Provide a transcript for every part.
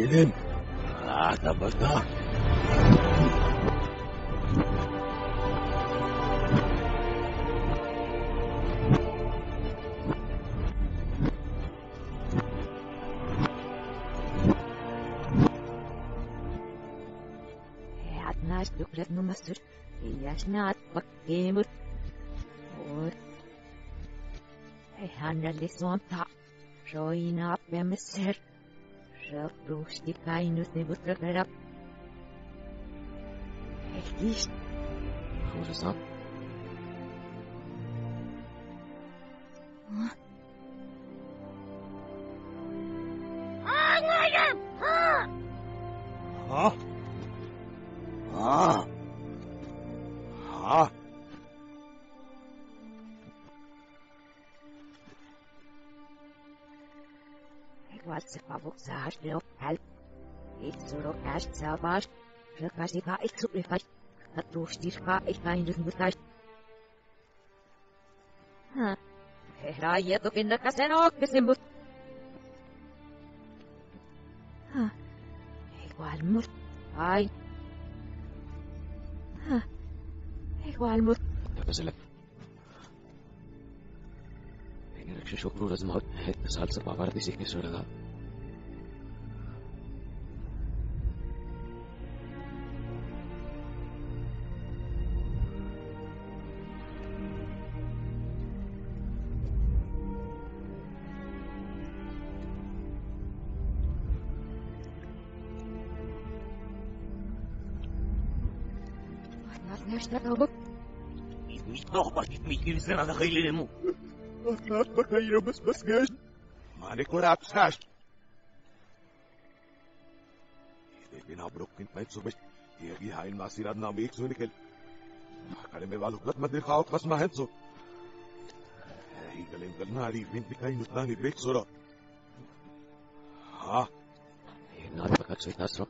Dilim. Tabata. Naast de nummer Jasnaat bakkemer. Hoor. Hij handelde zo'n tap. Zo in op bij me ser. Zo proest die pijnus de butrap. Echt is. Hoe is dat? Wat pavok saas de help. Ik zo cash savas. Je kan zich niet zo even. Het proest die ik pijnus butrap. Hij je toch in de kassen ook bezimbus. Igual moet. Ai. Igual moet. بزلف يعني لك شو كرو لازم هاد سال سبع بارد يسيك نسوي هذا نشتغل مش نخبط مش سنة دخيل المو بخير بس جاش ما عليك ولا عبساش بينا بروك كنت ما يتصبش يجي هاي المعصير عدنا بيك سونيكل كلمة بالوقت ما تلقى عوق بس ما هنسو هي كلمة قلنا لي بنت بكاين نتاني بيك صورة ها النار بكات سويت ناسرة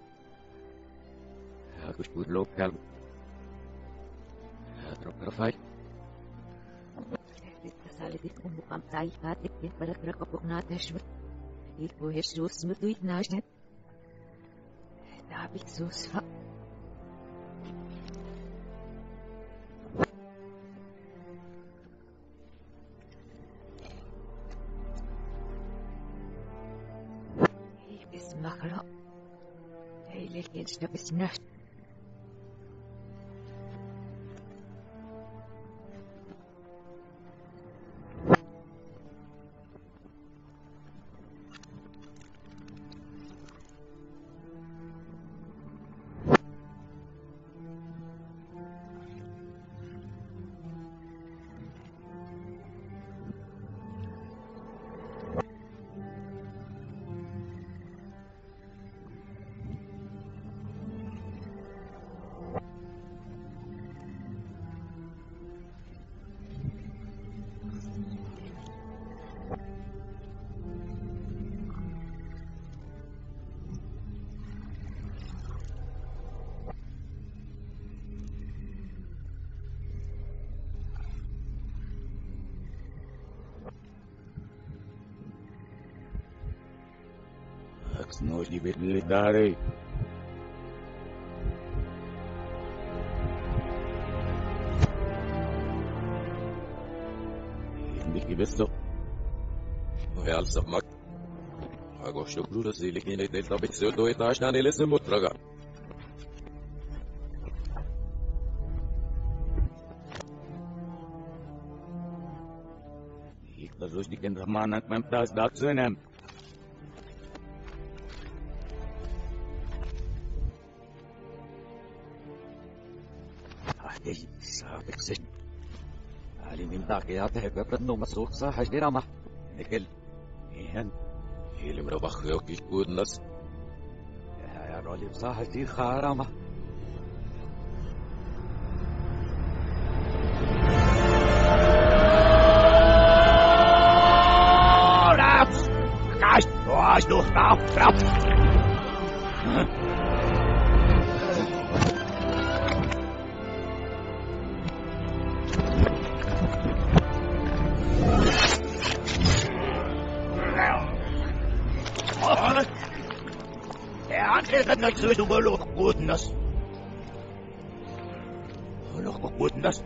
كش بود لو كلب هذا رفاي Salitikum bukan taikat ikut pada kerakapuk natashmu. Iku Yesus mutuit nasnet. Tapi susah. Ibis makro. Heilig eens de besnacht. Nós de verdade. Indiki besto. ويا سمك أقول شكرا لك إنك تلتقي سودو يتعشنا لسه مترجع يقدر دي كان رحمانك ممتاز داك سنم أحتاج سابق سجن علي من داك يا تهب بدنو مسروق صح جدير ما نكل إيهن اللي مربخ يوكي يكون ناس يا رولي صح جدير خارمة Watch those now, trap. Eivät näitä syöty voi luokka kuutnas. Luokka kuutnas.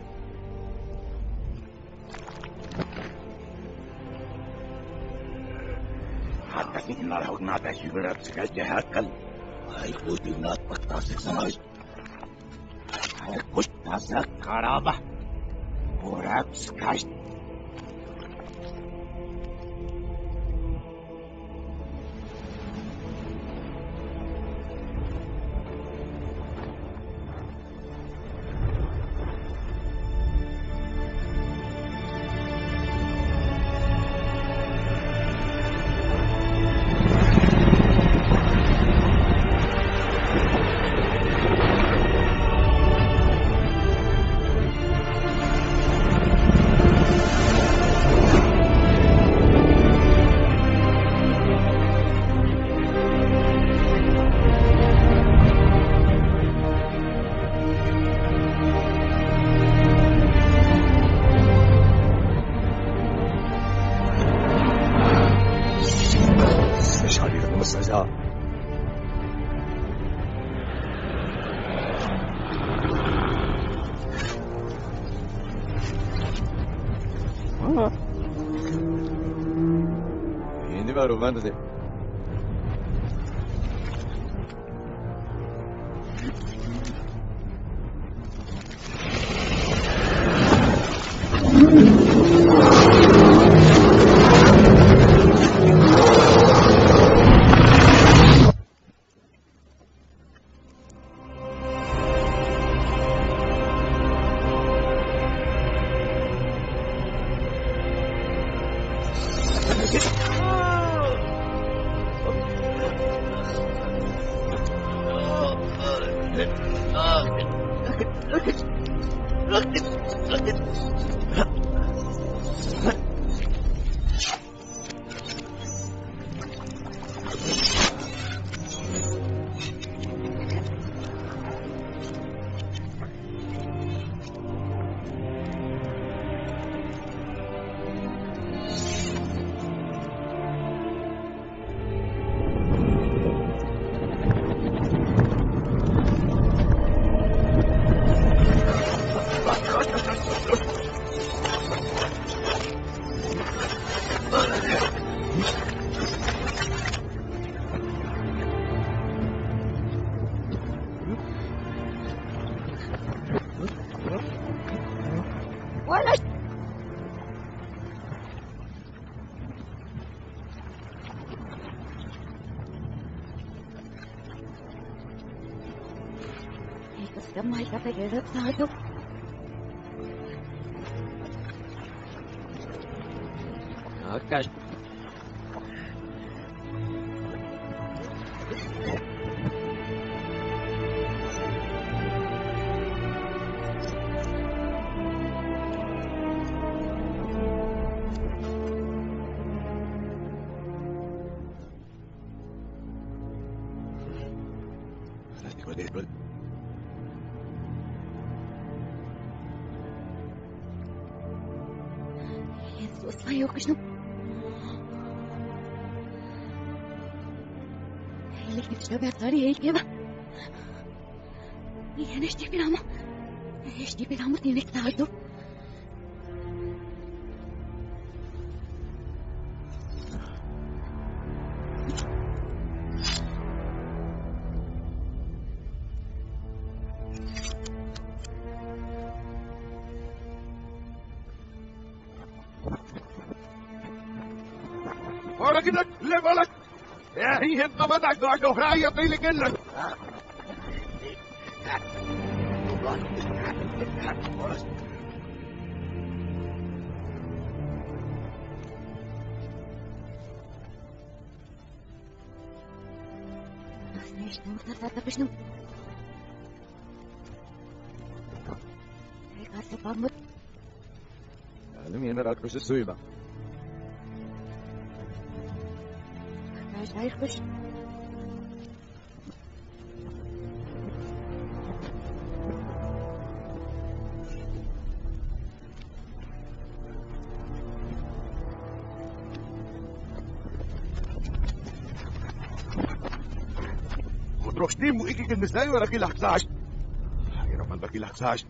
Hakkasin narhut naata syvyrät sekä häkkän. Ai kuitin naat paktaa se sanois. Ai kustaa sä karava. Oraps السجاء. Ini baru mana sih? Mai capire che stato. Ok. Свою кошну. Или что бятари ева. Я не штипирам. Я штипирам ты не кнайду. ولكنك لبلك يا هي انت بدك دعك راية طيلك لك Шну. Кажется, помыть. Мне нравится суеба. Знаешь, хочешь? Trostiin mu ikikin mistä ei ole kilahtaas. Hiraman kilahtaas.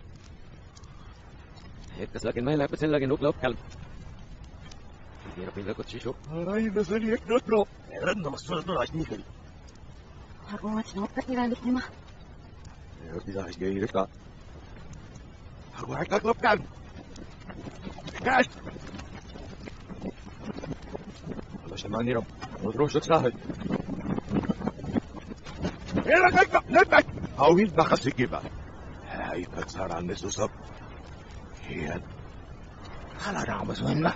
هيك لكن ما يلعب بس لكن نقلب كلب يا ربي لقد شيشو Aina sen jäknötro. Renna massuudella niikel. Haluat nopeasti lykkimä. Ja pitäis geirika. Haluat aika klopkan. Käs. Alla se maniro. Odrosok sahet. Era kaikka, näppäk. Auhin takaisin kivä. Häipät saadaan ne susap. Hien. Haladaamas mennä.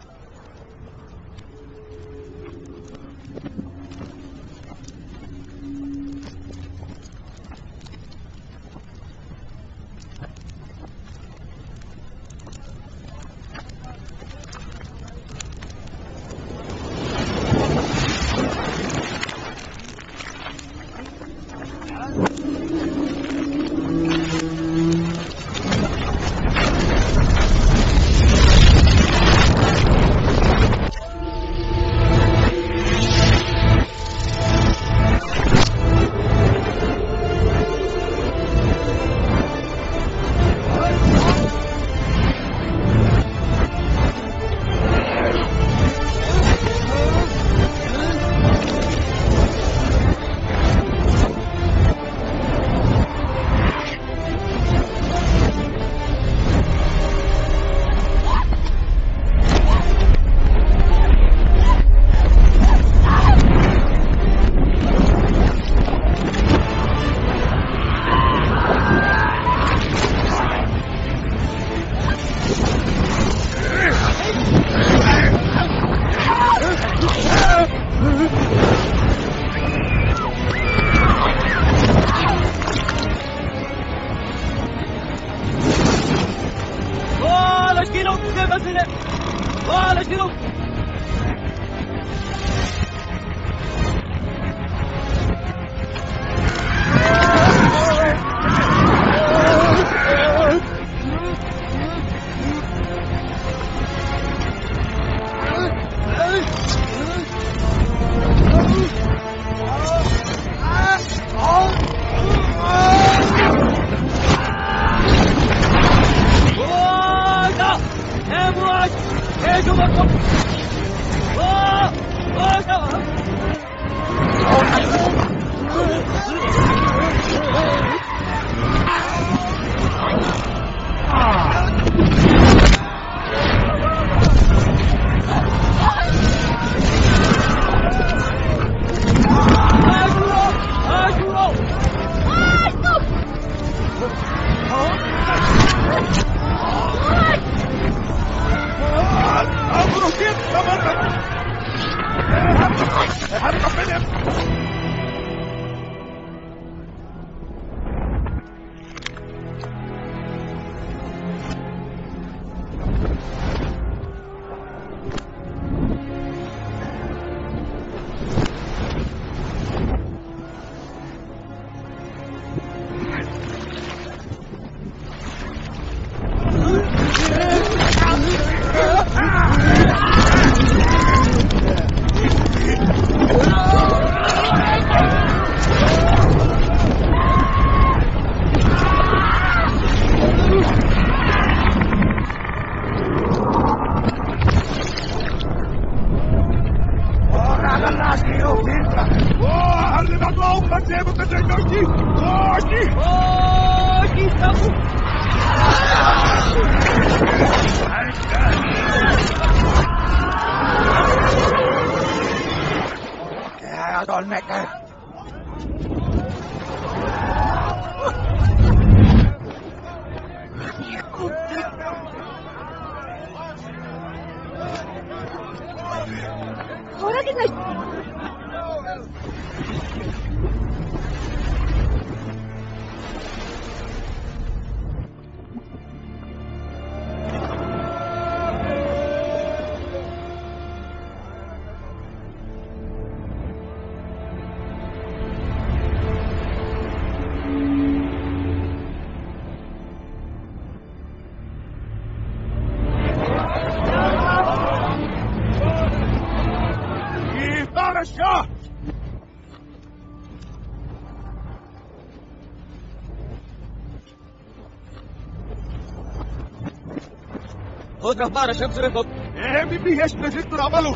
Otra para Shamsurenko. Mimi Hespesittur avalu.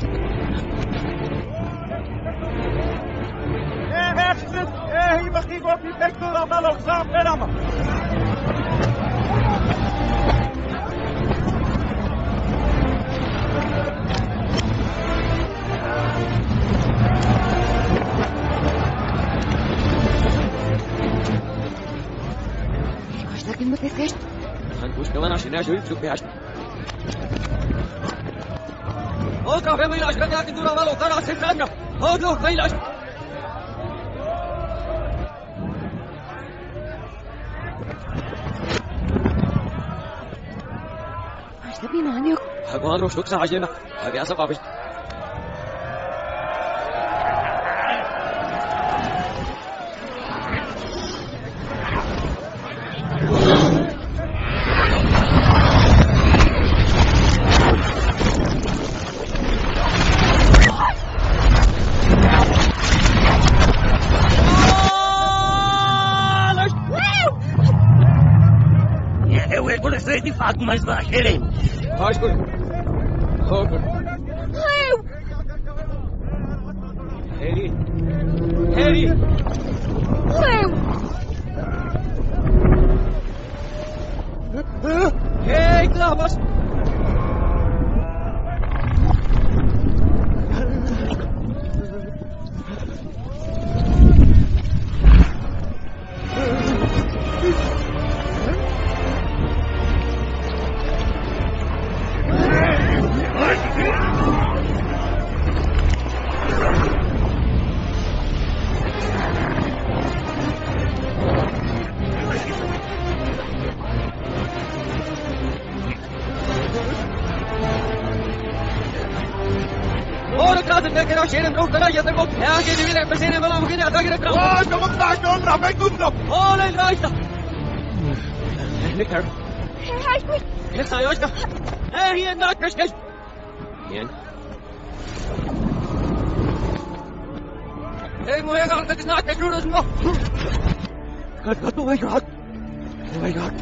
Hespes, Himahiko Pipektur avalu, saa perama. Laki mo teskesh. Han kuskavan asina shuitsu pehast. Otra veilash kati dura valo kana se sanna. Odlo veilash. Ashta binanyok. Hagwan shuksa ajena. Hagya sababish. Mais baixarem. Aşkın. Korkun. Hayır. Harry. Harry. Hayır. Hey, Klaus. Sharon broke the line at the book. Yeah, get the minute, but say never long. Get out, get it. Oh, come on, don't drop it, don't drop. All in right. Nick her. Ashby. Yes, I was. Hey, he and not Christian. Ian. Hey, my God, that is not the truth, no. God, oh my God. Oh my God.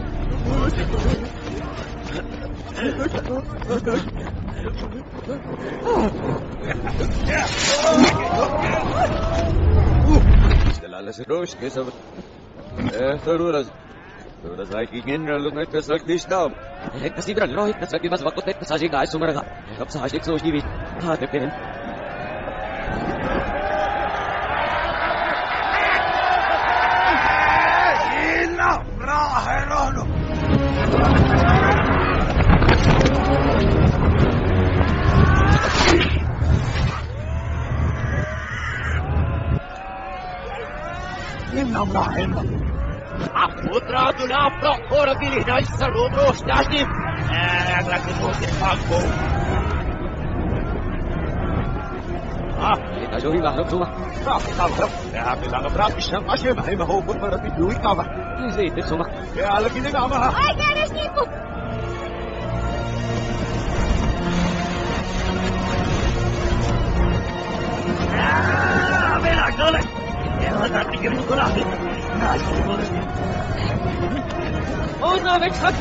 Alles durch, ist aber. Verruras. Verruras, ich ging in, look, das sagt nicht da. Das ist wieder Leute, das sagt was Gott, das sage ich gar nicht so mehr. Ich hab's nicht so wie. Ah, der Pen. Illa, bra, herrano. Putra la procura bilhar de saludo, está aqui. Para que você pagou. Tá jovem lá, não suma. Tá, bravo, chama, achei, mas eu vou para pedir e tava. Sim, tem suma. É, ela que negava. Ai, queres tipo. Verá, dona. Ela tá pedindo por aqui. Oh, no, weg, fuck!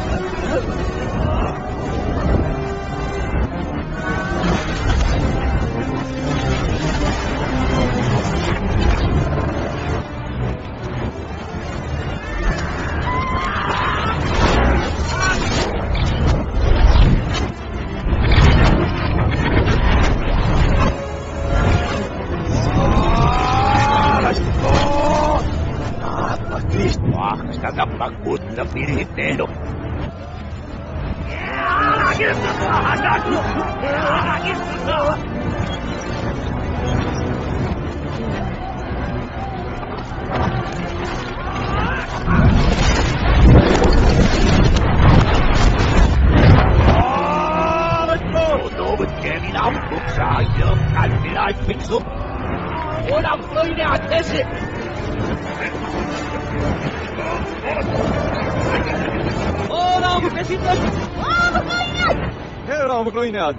Cada paguta piriteiro. Todo kemi na buksa yo kalbilay pitso. Wala floy ni atese. Oh, no, besitos. Oh, Makloinad! Hera, Makloinad.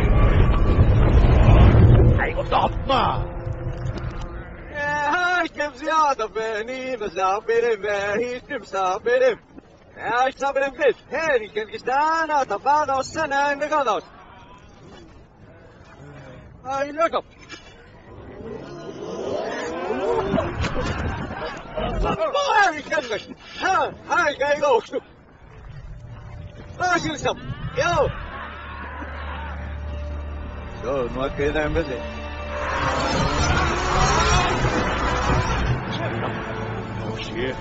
Ay, stop ma. Hey, زيادة بيني مسافر باهي مسافر ايش صبر بس هاني كنكستان تباغا والسنة نغلط هاي لقب هاي كنك هاي جاي غوشتو ماشي لسم يو شو ما كده مزي شيء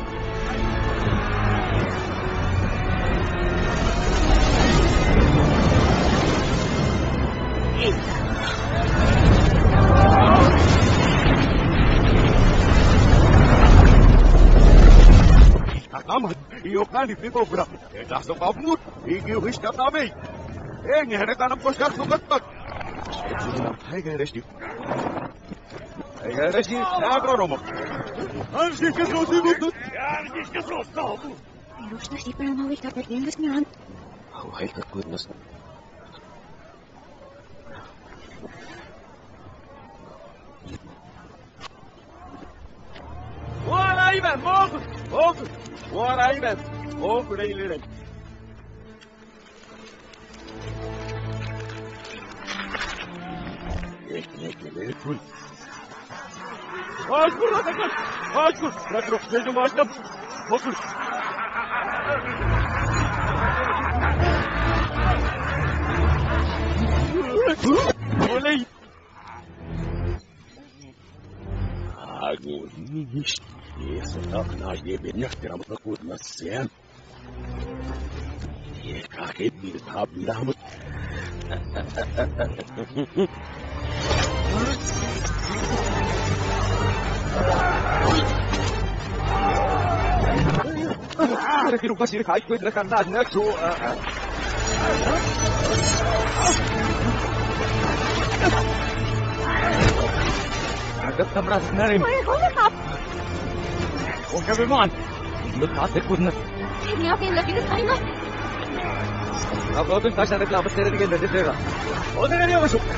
Amat, iyo kani pipo bra. Eta so kapmut, iki uhista tamei. Engi heretan poskat sukat. Eikä resti. Eikä resti, agronomo. Ansi kesosi mutut. Ansi kesosta. Ilusta sipäänä oikea perkeenkäs nään. Vaikka kunnas. Vuora Ivan, Moku! Vuora Ivan, Moku reilinen. Ehkul. Askur ratakas! Askur! Rakro, sejum astam! Moku! Oley! Agoniş. Yesutak najiye neftiram takut nasyan. Yekake bir tabiramut. Kira kasih kai kuit rekan dan naksu. Agak tamras narim. Oke bagaimana? Lepas terkudna. Ini apa yang lagi disana? Apa tu tak ada kelapa seri dengan dari sera. Oh, dengan dia masuk.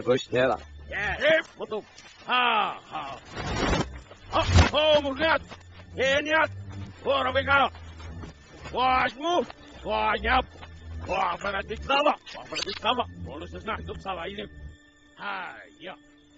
Ergoś nie da. Ja, potom. Ha. Murgat. Niat. Robegano. Mu. Nyap. Panatik sama. Bonus na hidup sama ini. Ya.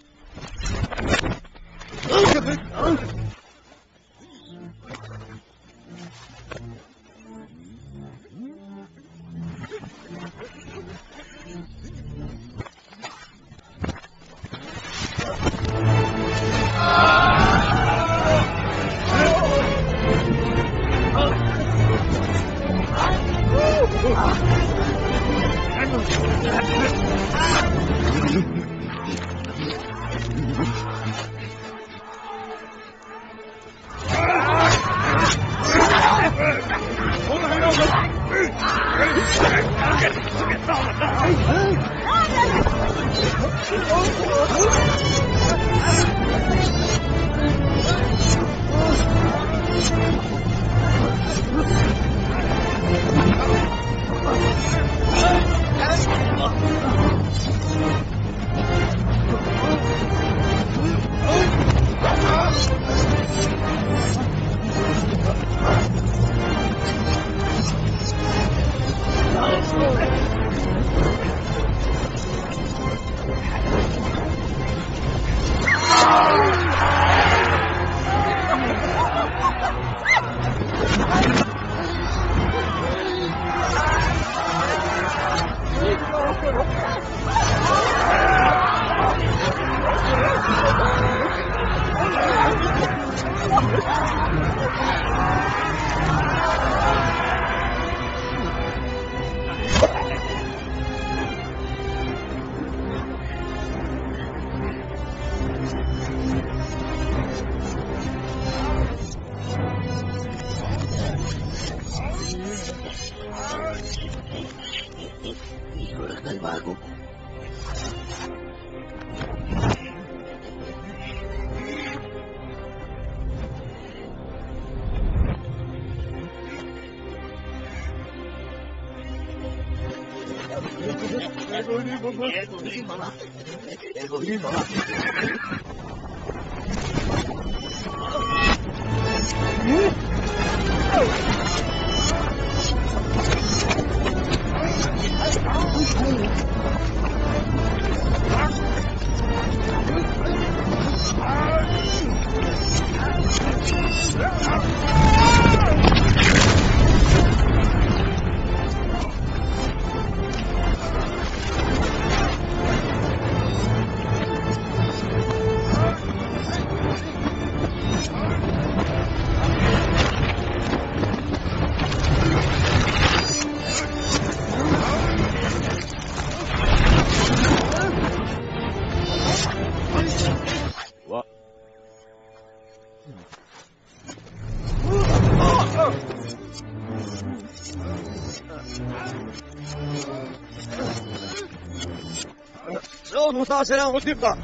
متواصلا وتبقى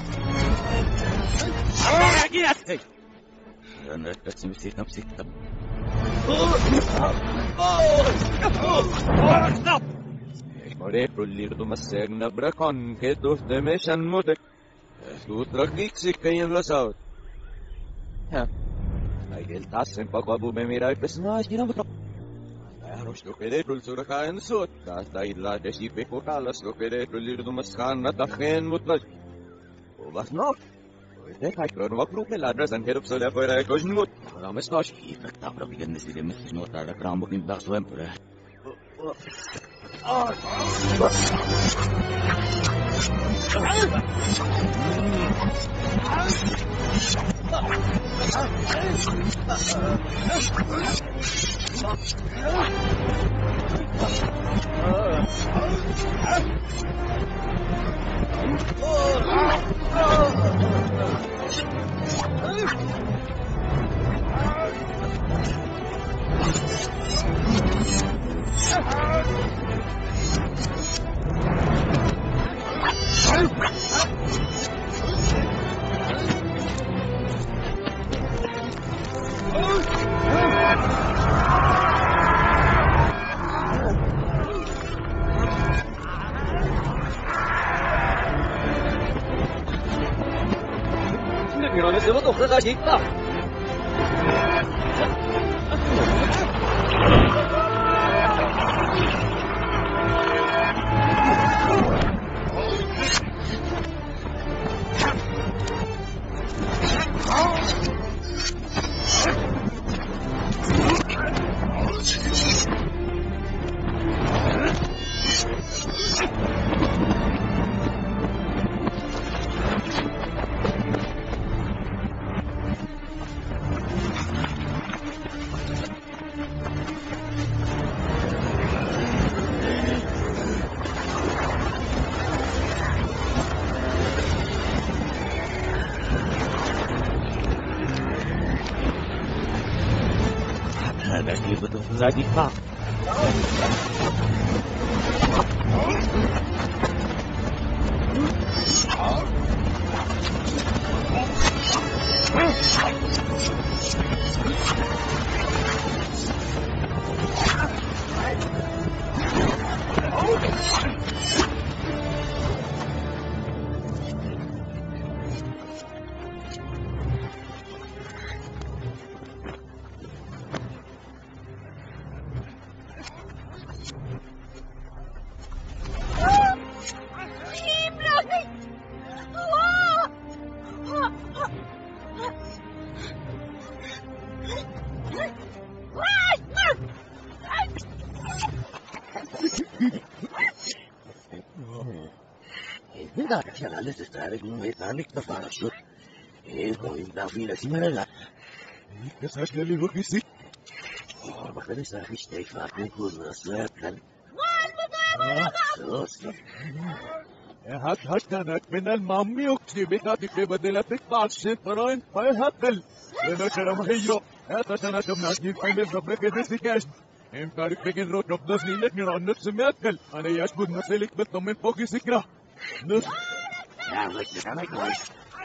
أنا نسيت نفسي Morepro lirdo masegna brakon ke dos de mesan modek. Tu tragik si kayen lasaut. Ha. Ai del tasen pa ko abu me mira personaj ni namto. Aros lo que de rul sura kaen sot. Ta illa de si pe ko kalas lo que de rul lirdo maskan na tafen mutlas. O vas no. De kai kron wa pro la drazan herup so le fora kojnut. Rames nosh ki fakta pro bigen de de mes no ta da krambo kin da so empore. Mira, ese botón de la chica. هذا كيف تفزع دفاع Tidak ada yang lalu tertarik mekanik terparasut. Kau indah bila si mana? Saya sekali lagi sih. Makanya saya istighfar pun rasakan. هاتنا من المامي وكتبي هاتك بدلتك بعد شفرين فيهاتل لنا كلام هيو هاتنا كم نجيب حين ربك دسكاش إمكانك بجن روك رب نسني لك نرى نفس ماتل أنا يشبه نسلك بطمن فوق سكرة نس يا رجل أنا كويس.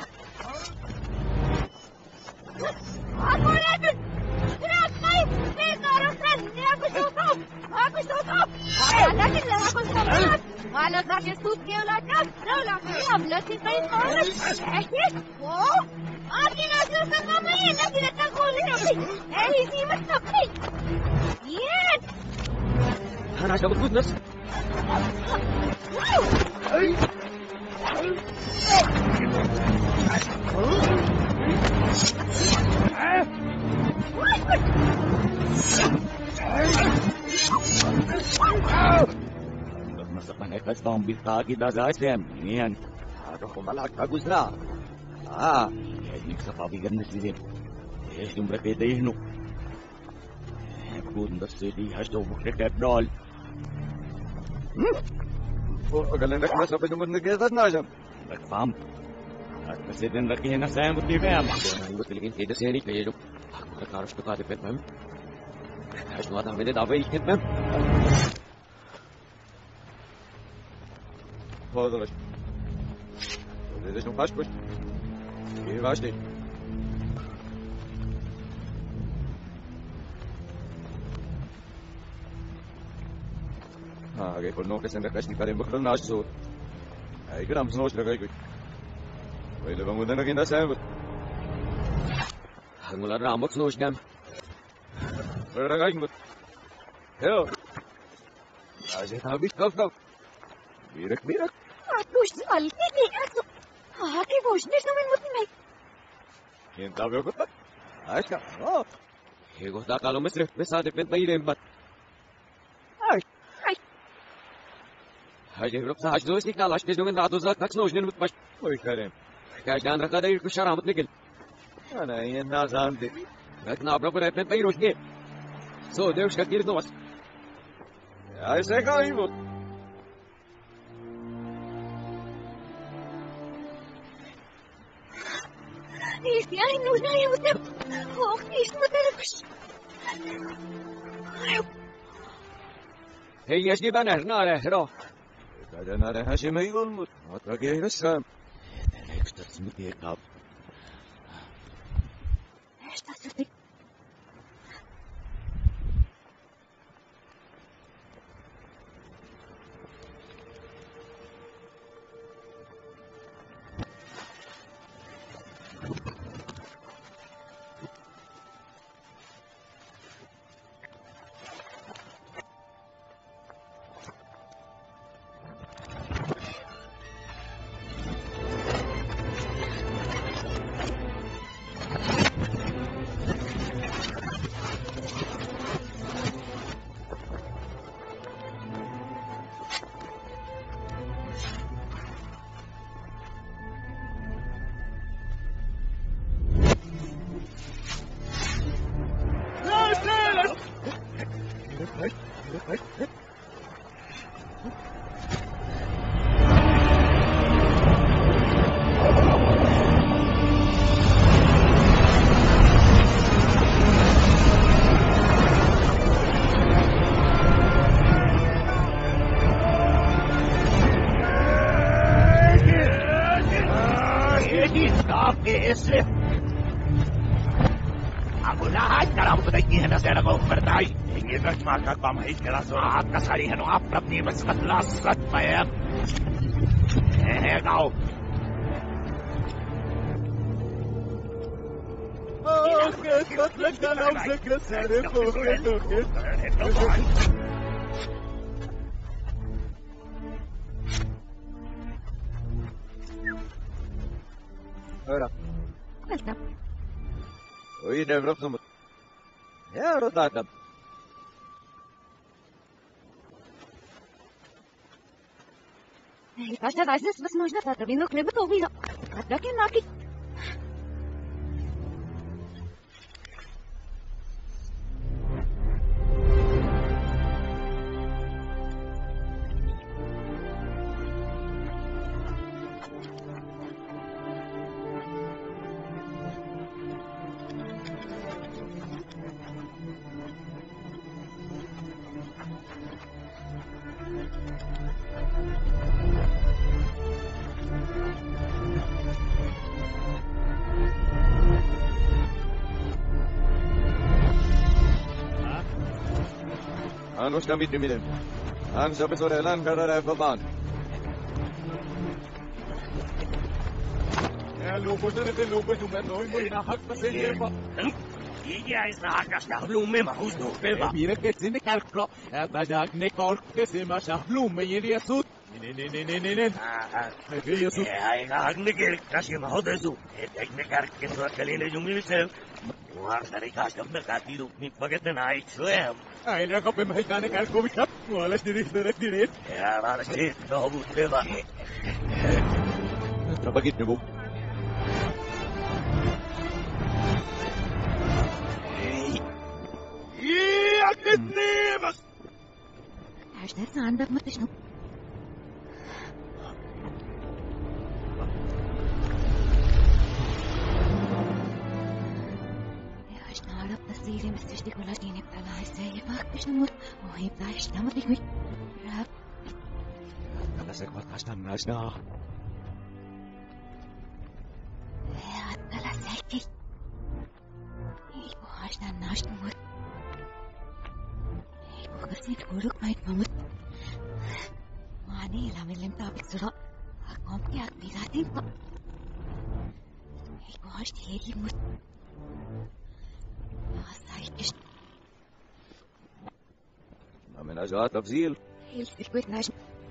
على ذاك الصوت كيولاتك لولا فيها بلاتي فين خالص أكيد أوه أكيد أصل سمامية التي تقول ربي هذه في مستقبلي ياد أنا عشان بتفوت نفسي Masaknya kasih bisa kita gasem, ini kan. Ada pembalak bagus lah. Ini kesabaran sih. Jumlah kita ini. Aku ndak sedih harus buka dol. Kalau nak masuk ke dalam negara najam. Tak faham. Aku sedih nak kena saya mesti faham. Aku selingin kita sendiri kaya itu. Aku tak harus tukar depan faham. Harus buat apa dia tak boleh ikut faham. Fazla. Öyle de baş baş. İyi başlayın. Che col nome sembra che sticare in bocca al naso. Gram sono stra kai. Poi le vamo dana kinda sempre. Hangular ramak sono sgam. Ora kai mut. Heo. Aje tabi kaf. Birak. Atush alkiki ato Aki voshne samin mutmay Quem tá vendo? Acho que Ego da kalo mesre besade pen bayren bat. Ai Haje grup sa hajdo istik na lash kezdungen da dozak kaç nojnen mutbaş. Oy Kerem. Kajdan rakada yirku şaramat nikil. Ana yine nazandı. Bakna abra por pen bayroş ge. So devş kakir domas. Ay se kaybo. Если я не узнаю вот это Ох, ты смотришь Hey yaş gibi ben nare hero. Kadana re haşime yolmut. Hatta gelirsen. Denek tutasını diye kap. Что ты Esre. Aku lahat karang patayin na sa ako pertay. Ingin na makakpamahit ka lang sa kasalihan ng aprap ni mas katlasat pa yan. Ikaw. Hör Welcome. Oi, det är bra som... Ja, då tar jag. Каждая разница возможно, завтра вино хлеба то вино. Однако наки. Han ska mitt i midden. Han ska besöka landgarare för barn. Ja, lupa du med noin na hakka sen jepa. Iäis na hakasta blumme mahusnu peva. Mira que sinne kalkro. Badak ne korke se ma shahlume yiriasut. Ne. Ai na hakne kasi mahodesu. Ekne karke so kalile jumilisel. Guarda kasta mercatiro mi pagate na itswem. Ai na kape mahitane kalko bikap. Wala direct. Ja, maar shit, no peva. Trapagit niyo. Ja, ketnemas. Ажнаас андаг мат шнү. Ажнаараа тасири мэсчдэг болоод энэ талаасаа ябах шнү. Ой, бааш намайг нэг. Tällaisen kohtaista naisnaa. Талаасаа. Ий бааш нааш нүү. Kasi kuruk bait mamut. Mani lamilem tabik sura. Akom ki akbiratin pa. Ey gosh teri mut. Asaytish. من أجراء تفضيل. السكوت ناش.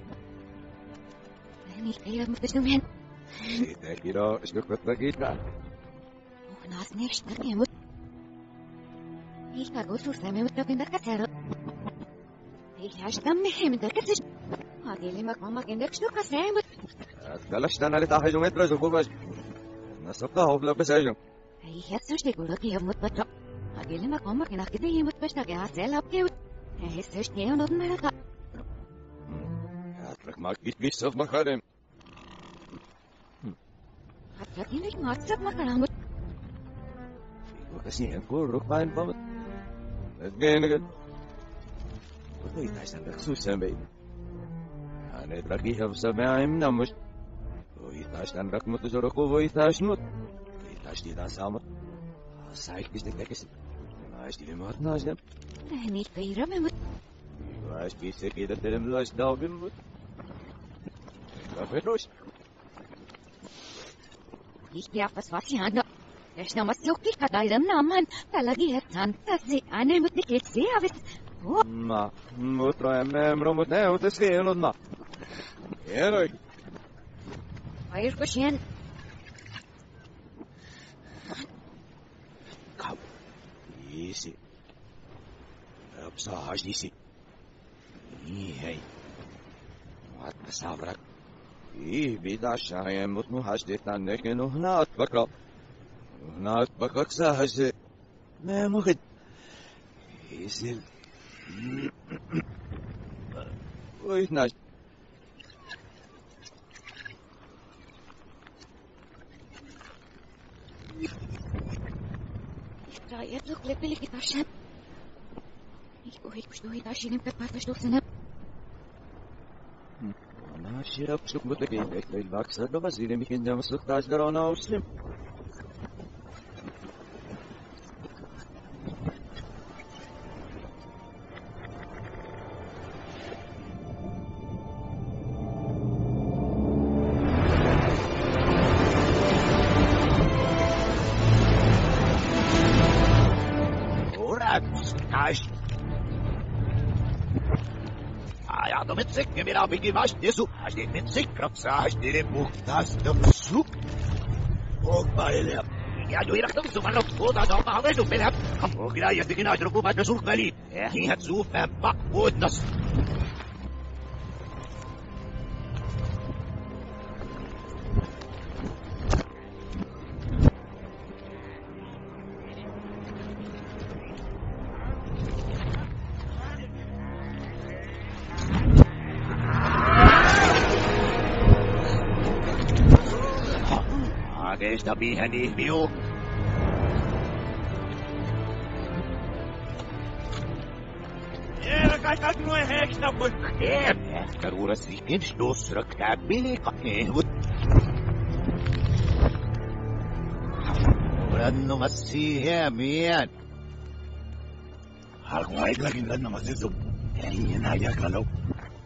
أنا كيرا متجنن. إذا كده إشتك بتلاقيت بقى. وناس نيش تري مت. إيه كاغوسو سامي متبين دكتور. Ich stamme hem der Katz. Agile mak mama kendek shtu kasem. تلاش أنا اللي تاخذ متر زوجو بس. نسقطه هو بلا بساجم. Ich jetzt so steht oder die mut pat. Agile mak mama kenak kide yemut pasta ge hasel abge. Es ist steh und mal da. أترك معك بيش صف مخادم. Hat ihr nicht mal sag mal kalamut. وكسي نقول ركبان بمت. نتجينك. وده يتعشان بخصوص سامي. أنا تلاقيها بسماعي منمش. ويتعشان رقم تجرقه ويتعشمت. يتعشتي ذا سامر. سايك بيش تكتكس. ما أشتي لما أتناجم. Nicht kira memut. واش بيش كده تلملاش داو بمت. كافيروش. Ich ja was sie hat. Es na mas so kika da iram naman. Talagi het santa se ane mut nicht sehr wisst. ما مطرح ممرو متناه وتسخين لنا. يا روي. Hayır koşun. كاب. يسي. أبصاش يسي. هاي. وات بسافرك. بيدا شايم متنو هاشتنا نكنو هنا أتبكر. هنا أتبكر ساهج. ما مخد. يسيل. ويتناش رأيت لك لبلك يتعشب يكوهيك شدوهي تعشيني مكبات شدوه سنة أنا شيرا بشلوك متكين بيك بالباكسر لو بزيري مكين جام سلوك تاج درانا وسلم عاش يعطى متسك جميلة بيجي ماش ديسو عشان متسك رقصة عشان مختاس دمسو وقبالي يا جوي رختم سمعنا فوضى دوما عملوا بالهم وكلا يدقنا أجربوا ما تسوق قليل هي هتسوق فبق ودنس Sabihan ni Mio. Kahit mo ay hex na po. Karura sikin, snosrak tabili ka. Waran no masiya, miyan. Hal kung ay laging lang na masisog. Hindi naaya ka law.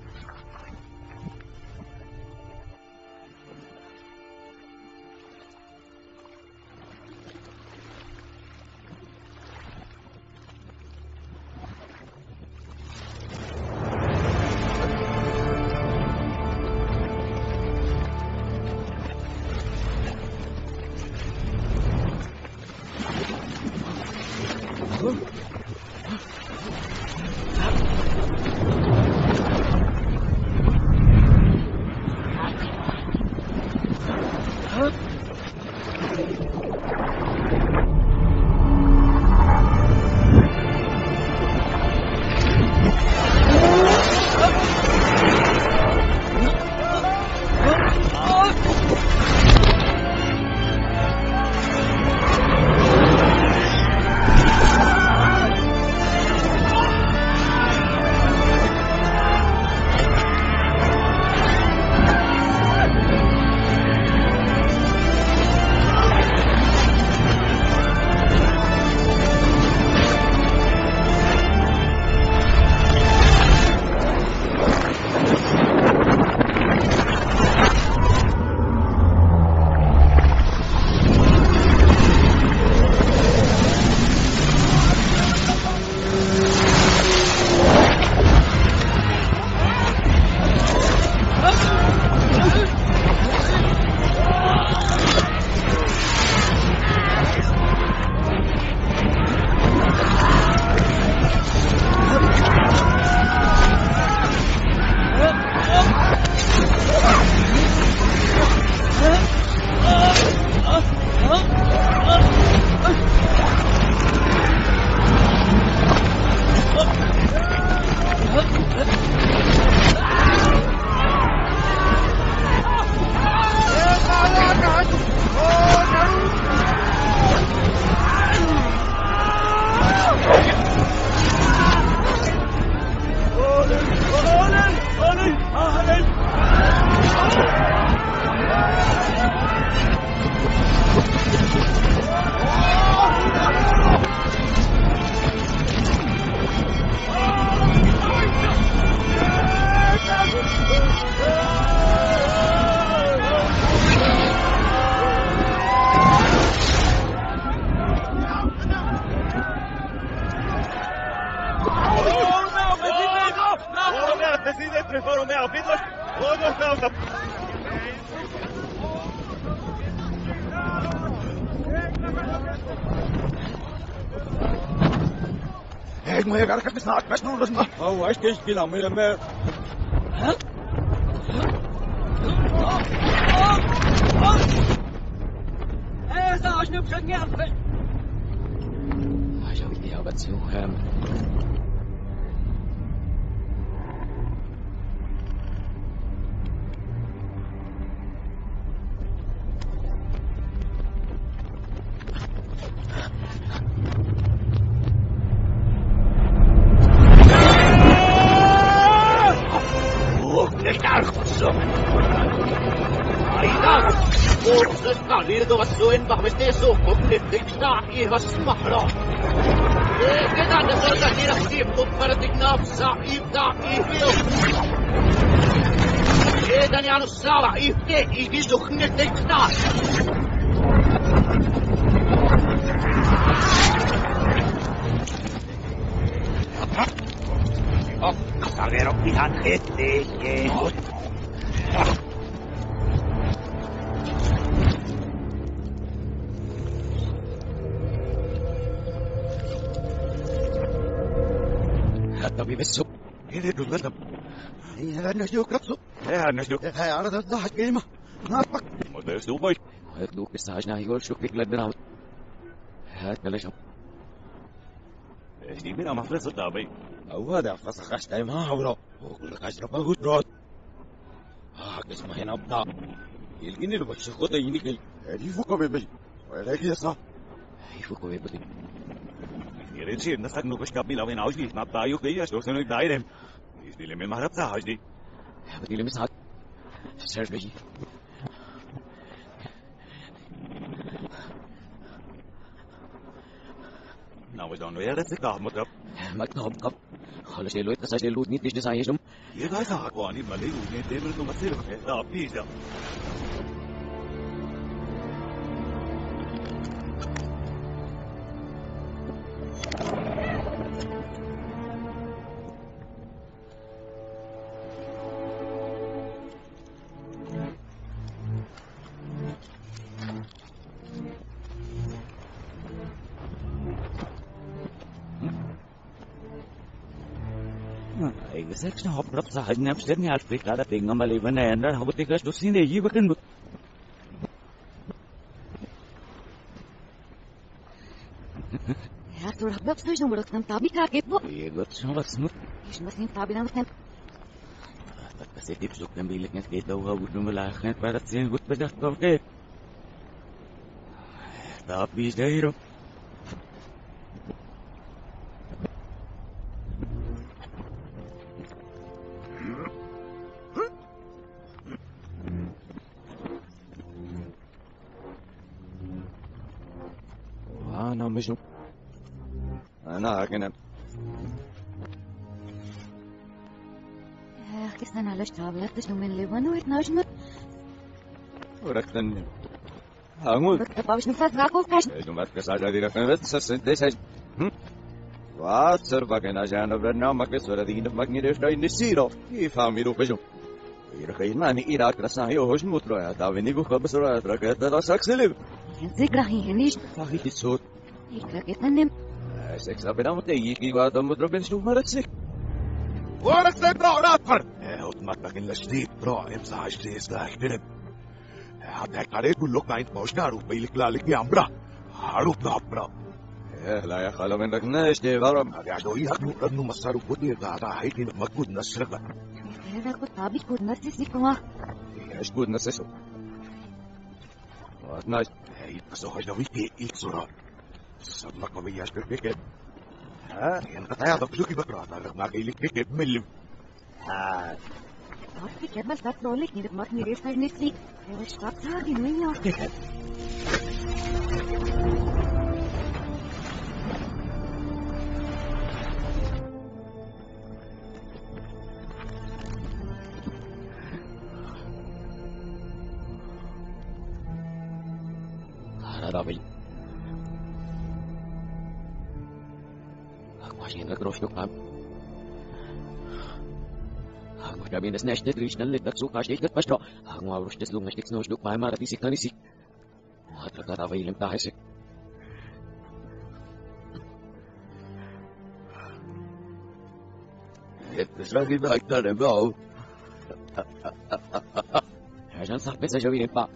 ما يقعد كيف نسمع باش نورسنا هو ايش تشكي لما لما هذا ايش نبغى نعرف عجبتني يا بتسوهم Oopses kallido vassuin vahvasti suhkunnittiksena ihasmahra. Ketä ne soita hirasti pupparati napsa ivta ihvio. Ketä ne anus saava ihte ikisuhnittiksena. Kasagero ihan ettei kehot. طبي بس إيه ده الغدم؟ هي نشدو كربسو إيه نشدو؟ هي عرض الضحك كلمة نافق ما ده يسدو باي. هدوك الساعة يقول شوف فيك لبناوت هات بلشم إيه دي بنا محفظة صدق باي. أو هذا فسخ أشتاي ما هورا وكل أشرب الغدرات اسمه هنا أبدا يلقيني لو بشخوطة ينيكي هذه فوق بيبي. ولا كده صح. يفوكو يبدي يا ريت شيء نسك نوبش قبل أوين عاوزني نبضع يوكي أشلون سنو دايرهم. يجي لي من مهرب صح دي. بدي لي مساعد سيرش بيجي ناوي يا ريت سكاه مطرب. ما تنهب قب خلص يلوي تساج يلوت نيت نيش نسايشم يدا صح قوانين مليء ونتمر نمثل لا بيجا. Exakt na hopp rap sa hajna psterni al fit ala tinga mali bana enda hob tikas do sine yi bakan but يا أخي رح بس نجم ولك نمتابي كاكيب بو ye got so wat smut إيش بس نمتابي نمتن بس تip so kan bilik net ke daw hawud no mala khan para sin gut bada ko ke tapi dairo أنا مجنون أنا أجنن يا أخي استنى على اشتغل تشنو من ليبان ويتناجمت وركتن أقول بتبقى مش نفاس راكو كاش جمعت كساجة دي رفن بس سنتي سج واتسر بقنا جانا برنامج سورة دين مغني رشتاي نسيرو يفهميرو بجو يرخين ماني إيراك رسائي وهوش مطرو تاويني بو خبص رأيت ركت لا ساكسلب ذكرى هي هنيش صحيح الصوت يكرك يتنم سكس أبدا متيجي وهذا مطرو بنشوف مرتسك ورك سيبرا راتفر. اوتوماتيك الشديد برا امسح اشتري سلاح بنب. حتى عليه كل لقمة انت مش نعرف بيلك لالك يا عمرا. عروف نعبرا. لا يا خاله منك ناشتي غرم قاعدوا يهدوا ابنه مسارو بدي قاعد هيك مكود نسرقة. هذا كنت طابي كود مرتس لكما ايش بود نسسو واتناش هي بسوها جويتي ايك زرار. صدمك ما بياش بكيك. ها ينقطع هذا بشوكي بكرة تعرف ما بيلك بكيك ملم. عارفة كده بس تقول لك إذا ما تني ريس نسلي وش قطع دي وين يا هذا بي aku masih nggak terus tukang aku udah bingung snash tedris dan letak suka sih ket pasro aku harus deslung ngasih snow duk pai mara tisik kan isi wah terkata apa ilim tak hesek بس راجل بقى يتكلم بقى. عشان صاحبي سجوي ينفع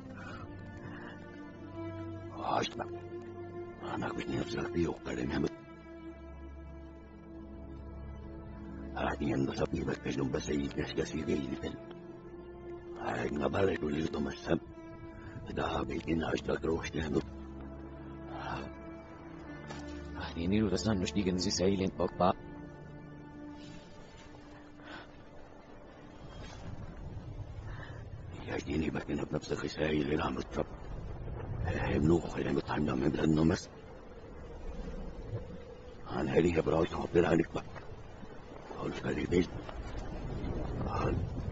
عشنا أنا كنت نفسي فيه وكلم هم أعني أن صبي بكلم بس يكسكسي جيدا أعني بلد وليدو مسام ده بيتين عشتك روح تهدو ini lu rasanya harus diganti silent pak يجيني بكن ابن نفس خسائي اللي نعم الطب ابنو خلي متحنى من النمس عن هذه براي تعبر عن الكبر قال كلمين قال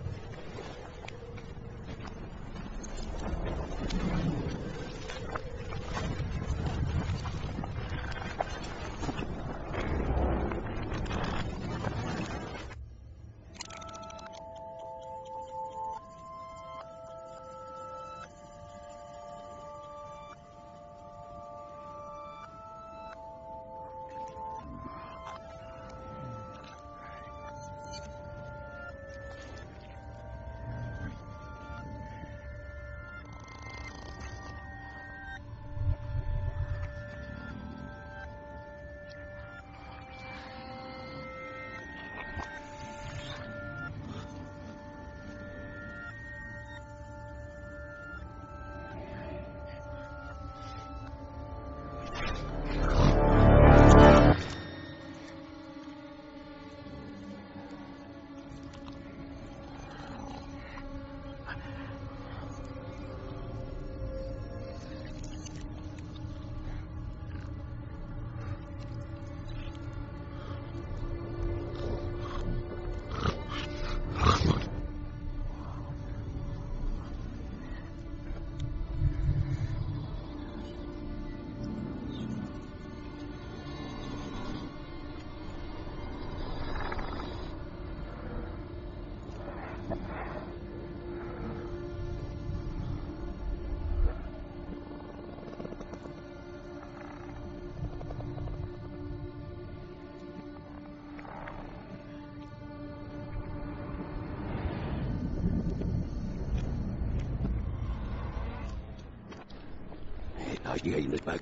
Hadi yayınız bak.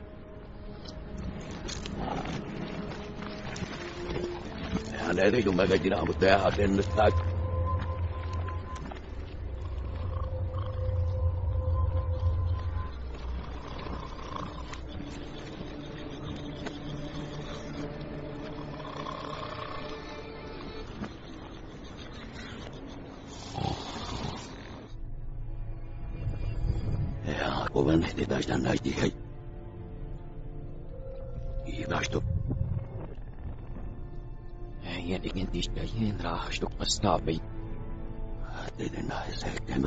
أنا أريد مجدنا متاحة النساء ومن احتاج أن نجدي يباشتو Jeg ikke de steder drar stuk på snabben. Det er den her sækken.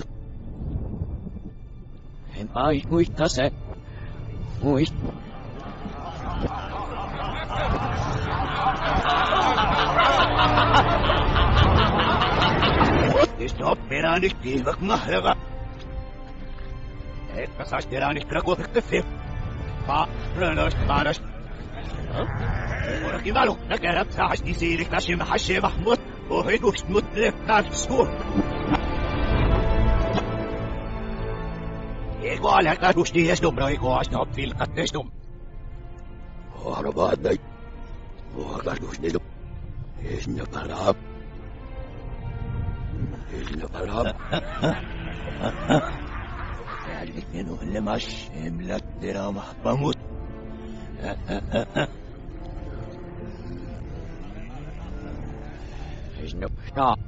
En ej ud der sag. Ud. Det stop mere ikke det vak mahra. Et passage der ikke krak ud det fem. Ba, rønnes. ولكن مالو نكرت ساعش نسيرك ناشي محشي محمود وهيدوش مدلف ناك سكور يقو على كاتوش دي يسدم رايقو عشنا في القتشتم وعربات دي وكاتوش دي إيشنا قراب يعني كنو اللي مش املك درامة بموت Snoop stop.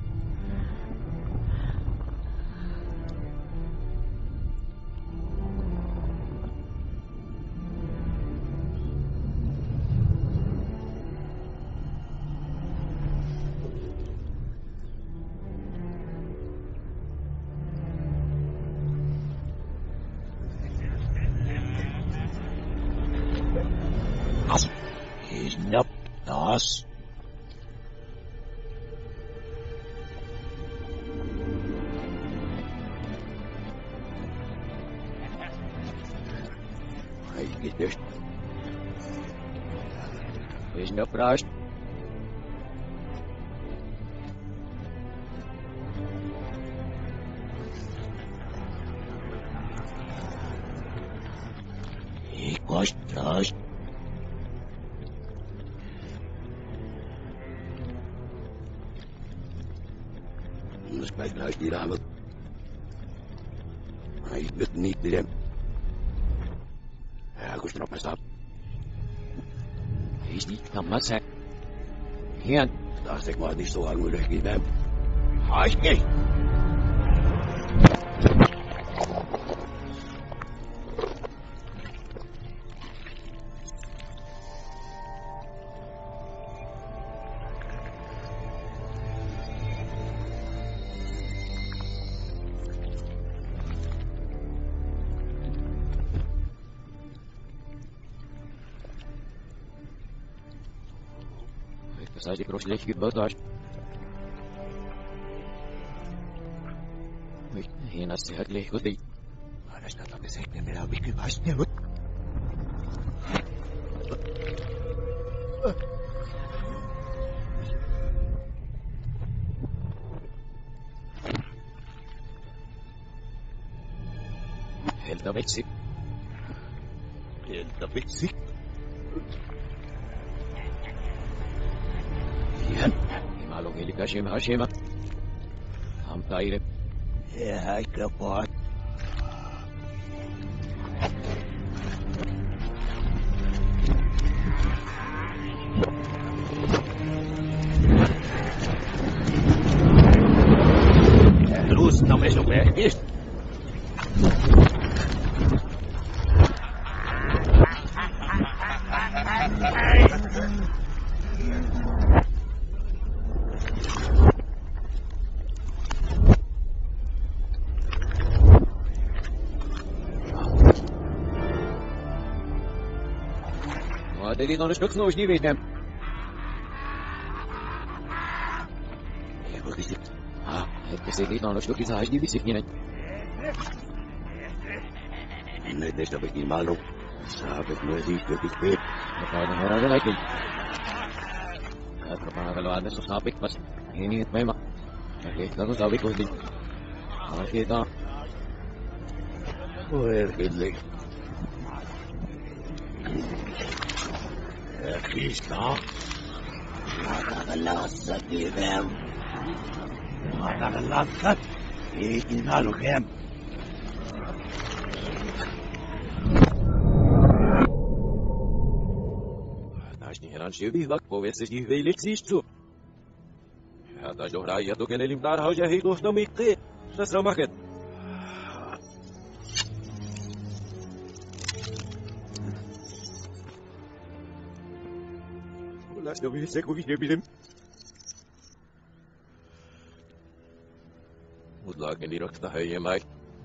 Snoop das. Gidiyor. Is no prast. Koştaş. Nusbetler dirahmet. Ayıbet nitlerim. Kusura pasap. Is niet kan maar zijn. Hier. Dacht ik maar niet zo lang moet ik niet hebben. Haast niet. ساجي كروش ليش كده بطاش هنا سهل ليه كده أنا اشتغلت بسيك من أبيك باشني هل بيتسي أنت بيتسي يان مالو هيلي كاشيم هاشيما هم تايرب يا هاي كبار Luz não é chover. Isso. Hadi dit nog een stuk snoes niet weten. Ja, wat is dit? Het is dit nog een stukje zaad die wist ik niet. Nee, dit is dat ik niet malo. Sabe que no existe o que Dat kan er wel lijken. Het kan wel aan de zo snap ik pas. Hier niet mee maar. Oké, dan zou ik ook niet. Oké dan. Joder, Hitler. Aquí está. Mata la lanza de Dem. Mata la lanza. Y inhalo Dem. Nașni eran și vivac, poveste și vei lexiști tu. Hata johraia tu kene limtar hau jahi dosta mitte. Sasra maket. Ulas do vise ku vise bilim. Mutlagen die rakta haye mai.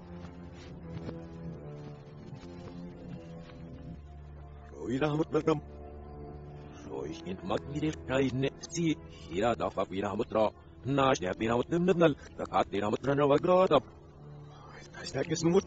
Roina mutlatam. Ich in Magdir keine sie hier da fa wieder mutra nach der bin mit dem nal da hat der mutra no grad das da ist mut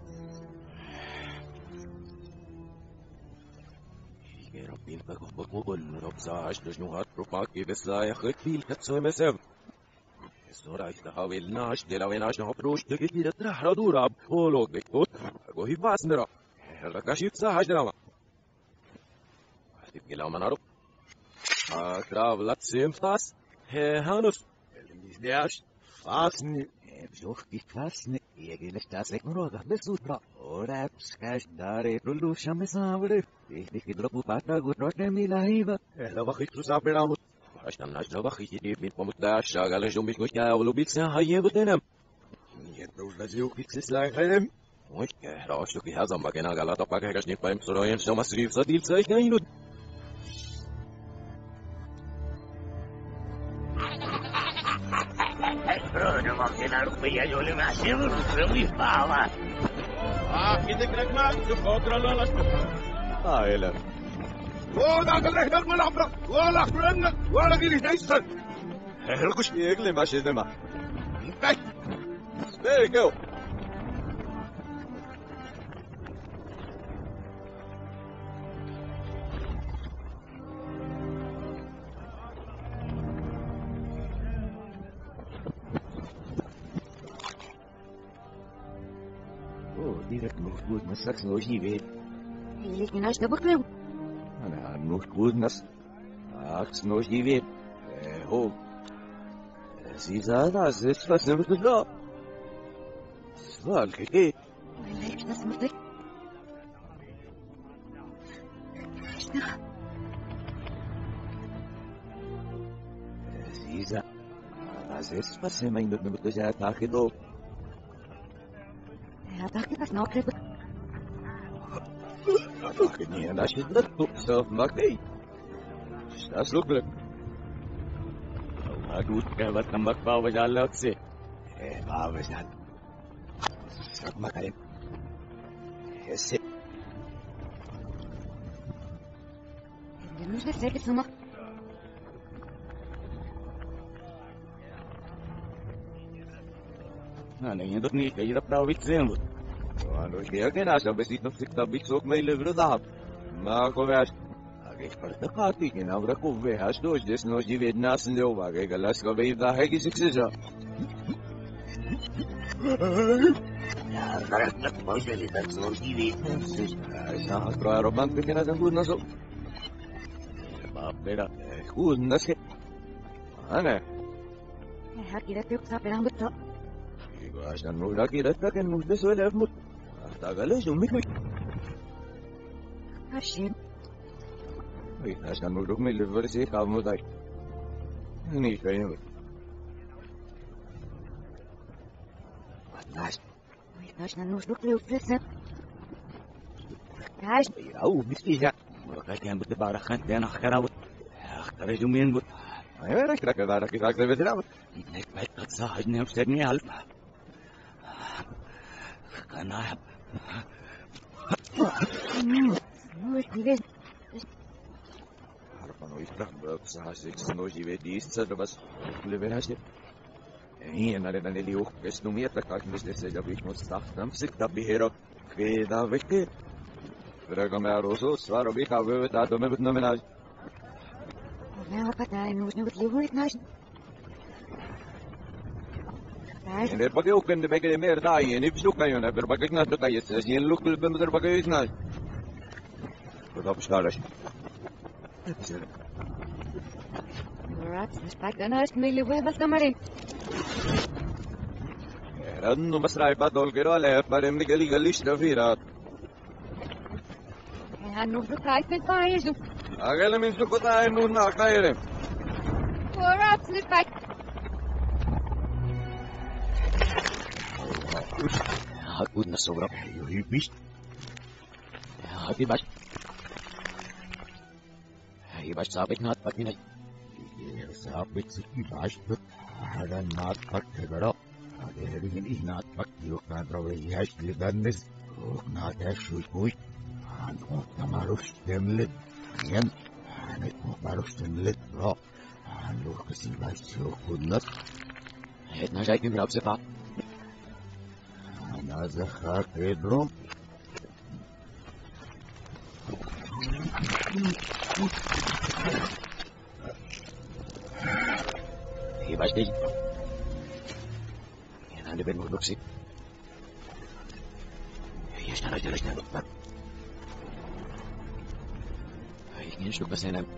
ich gehe auf bin bei Google und ob sa ich durch nur hat propak bis la ja viel katso mesem الصورة يستحاول الناش دي لو يناش نحط روش تجي دي ترح ردورة ولو بيكوت أقوي باس نرى هذا كاشيت ساعة جرامة هتبقى لو ما نعرف Krav simstas, Hanus. Elimizdēš, fasni. Bžuhki kvasni, iegilis tās ekmroga, besutra. Oraps, kaš dare, rulušam esavre. Tihti dropu patagu trotem ilaiva. لو بخيت تصابر عمود. عشان نجرب أخي دي بنت ممتاز شغال جنبي كوشا ولو بيتسا هاي بتنام. يدوش لزيو كيكسس لاي خيرم. وش راشتو كي هذا ما كان على طبقة كاش نفهم سرايا شو مصريف صديل ساي كاينود. Bruno, máquina rupia, eu lhe nasci, eu me fala. Que de crack mais, eu vou trazer lá. لا. ولا قال لك ما لعبنا ولا خلنا ولا قلي نيسن. هرقش يقلي ماشي دما. بس. بيكو. ديرك موجود مسك نوجيبه لكن ايش تبكرم انا موجود نس اكس نوجيبه هو سيزانا زيت فسمت لا سؤال كده ليش نسمتك سيزا زيت فسمت بتجاه تاخده أعتقد أنه قريب. أعتقد أنها شدت سوف مكتي. أسلوك لك. لو أدوت كهبت نمك باوج على أكسي. باوج على. سوف مكتي. يسي. مش بسيك اسمه. أنا يدرني كي يربطوا بيتزين وأنا كيكن عشان بسيط نفسك تبيك سوق ما يلغر ذهب ما كوباش أجي فرتقاتي كنا بركو بهاش دوش دس نوجي بيد ناس نلو أجي قلاش كبير ذا هيك سكسجا دركتك بوشلي تكسور جيبي عشان أقرأ رومان كنا تنقول نسو باب بيرا خود نسك أنا هكذا تقصى في الهمبطة عشان نقول كده كان مجلس ولا أفمت أحتاج أمي هشيم عشان نقول من الفرسي كامو داي نيش بيني عشان نوصلك لوفرسة عاش أو بسيجا وكان بتبارك خنت أنا خراوت أختار يومين بط أيوة رك كذا بتلعب إنك بعد تصاحبني وسرني ألف كان أحب عرفنا ويفرح بصحة سنوجي بدي يستر بس كل بهاش هي أنا لنا اللي هو كسنومية تكاك مش لسه جابيش مستخدم سكتة بهيرو كذا بكتير رقم يا رسول صار بيك أبوي تعدو من بتنو مناج ما قطع إنه نقول لي هو يتناجن إن بقى وكن بقى مير داي نبشو كيونا بربقك ناس بقى سجين لوك بالبمدر بقى يتناج وده بشتارش مرات مستعد أنا أسمي اللي هو بس تمرين رنو بس رايبات دول كيرو برمني قلي اشتفيرات هنوصلك عايز من فايزو أقل من سكوتا إنو ناقايرم مرات مستعد هتقول نصورة يهيبش هاتي باش هاي باش صابت نات بكيني صابت سكي باش بك هذا نات بك تبرا هذا هذه نات بك يوكان روي هاش لدنس وكنات هاش ويكوي أنا معرفش تملت ين أنا معرفش تملت را أنا كسي باش يوكل نت هيدنا جايكين بلا بسفا أنا زخاك إدرو هي باش دي أنا اللي بين مدوكسي هي اشترى جلسنا بطبط هي نشوف بس أنا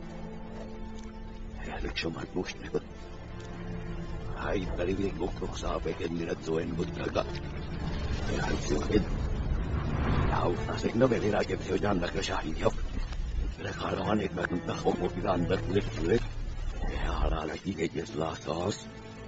هيالك شو مربوش نقول هاي طريقة بكرة صعبة من الزوين بطلقة هاي سوكد هاو أسكنا بغير أجيب سوجان لك شاهين يوم لك هارانك ما كنت أخوكو كده عندك لك يا هارانك يجي يسلا صاص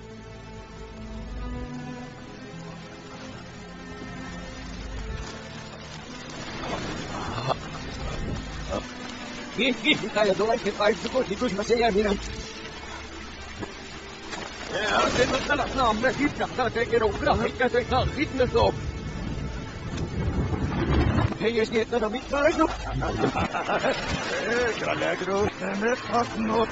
كيف يا دولار كيف عايزكوا تدوش مسيا مين يا أخي طلعنا عم نجيب تحتاج كده وكده هيك كده خيط نصاب هي شيء ترى مش فايدة إيه كلا كده سمعت أصنع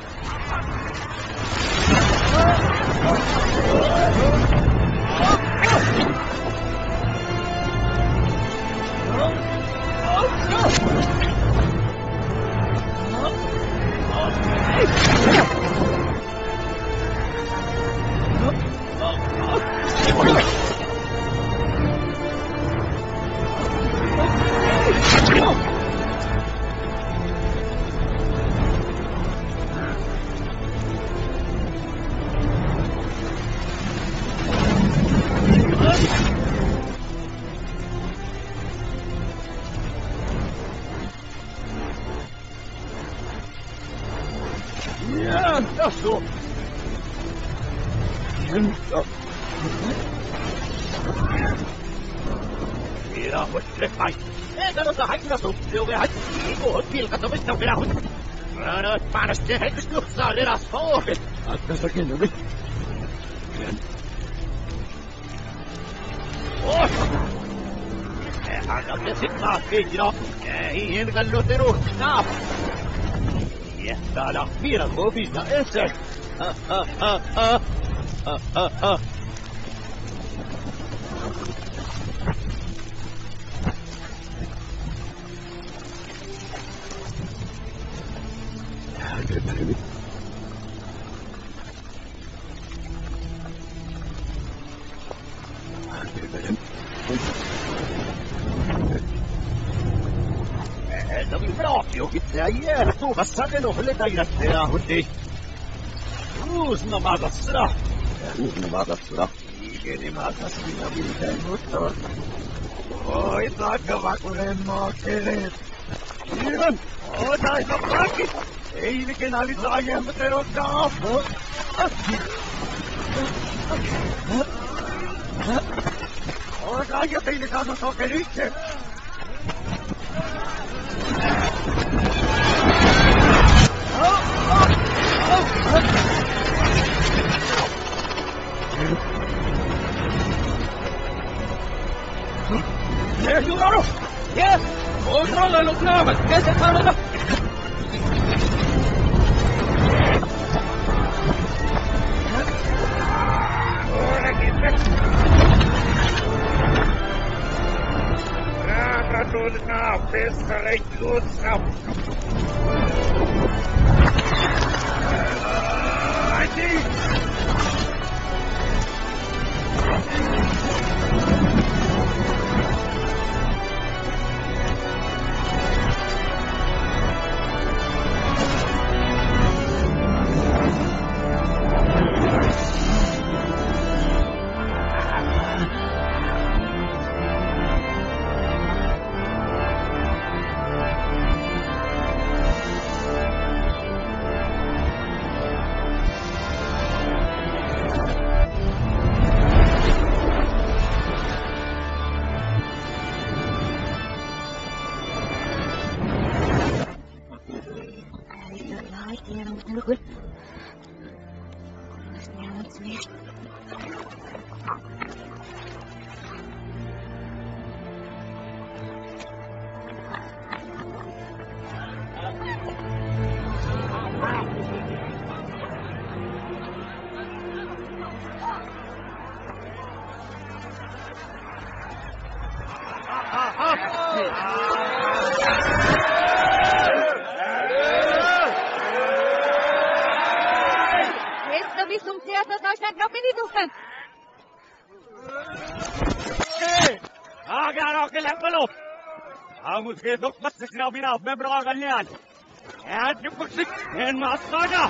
Mira, pues tres pais. Esta no trae una solución de ahí. Och vilka de inte vill ha. Röra bara steg studsar deras fågel. Att det ska kunna bli. Åh! Han har sitt naket idag. Ingen kan låta ro knap. Jättala, mira på vissa efter. devi proprio che ieri tu passate lo le dai a te a tutti. Non vado a stra. Non vado a stra. Che ne vado a stra di tutto. Oh, e tocca va con le mocche. Ivan, oh dai, da pacchi. E che nali dai a mettere un capo. Oh dai, io te ne caso so che dice. Aiutalo! Yes! Controlla lo snava! Che se fanno da... Ora che se... Rata sul snava! Pescare il tuo snava! Muske dok mas sina bina me bra galyan. Ya juksik en masaga.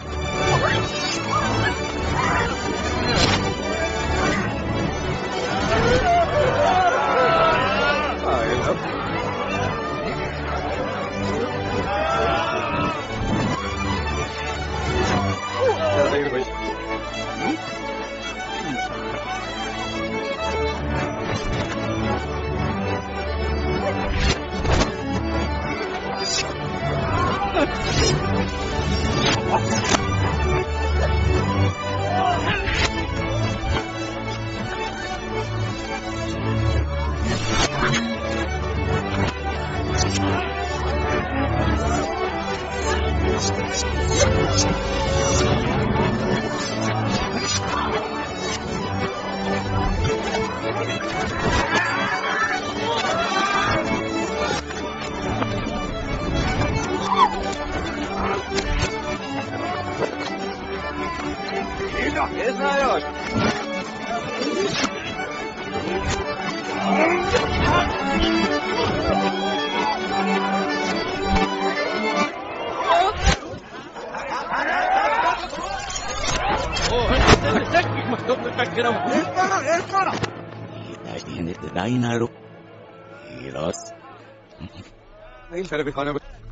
Dainaru. Hilos. Ei serve fare.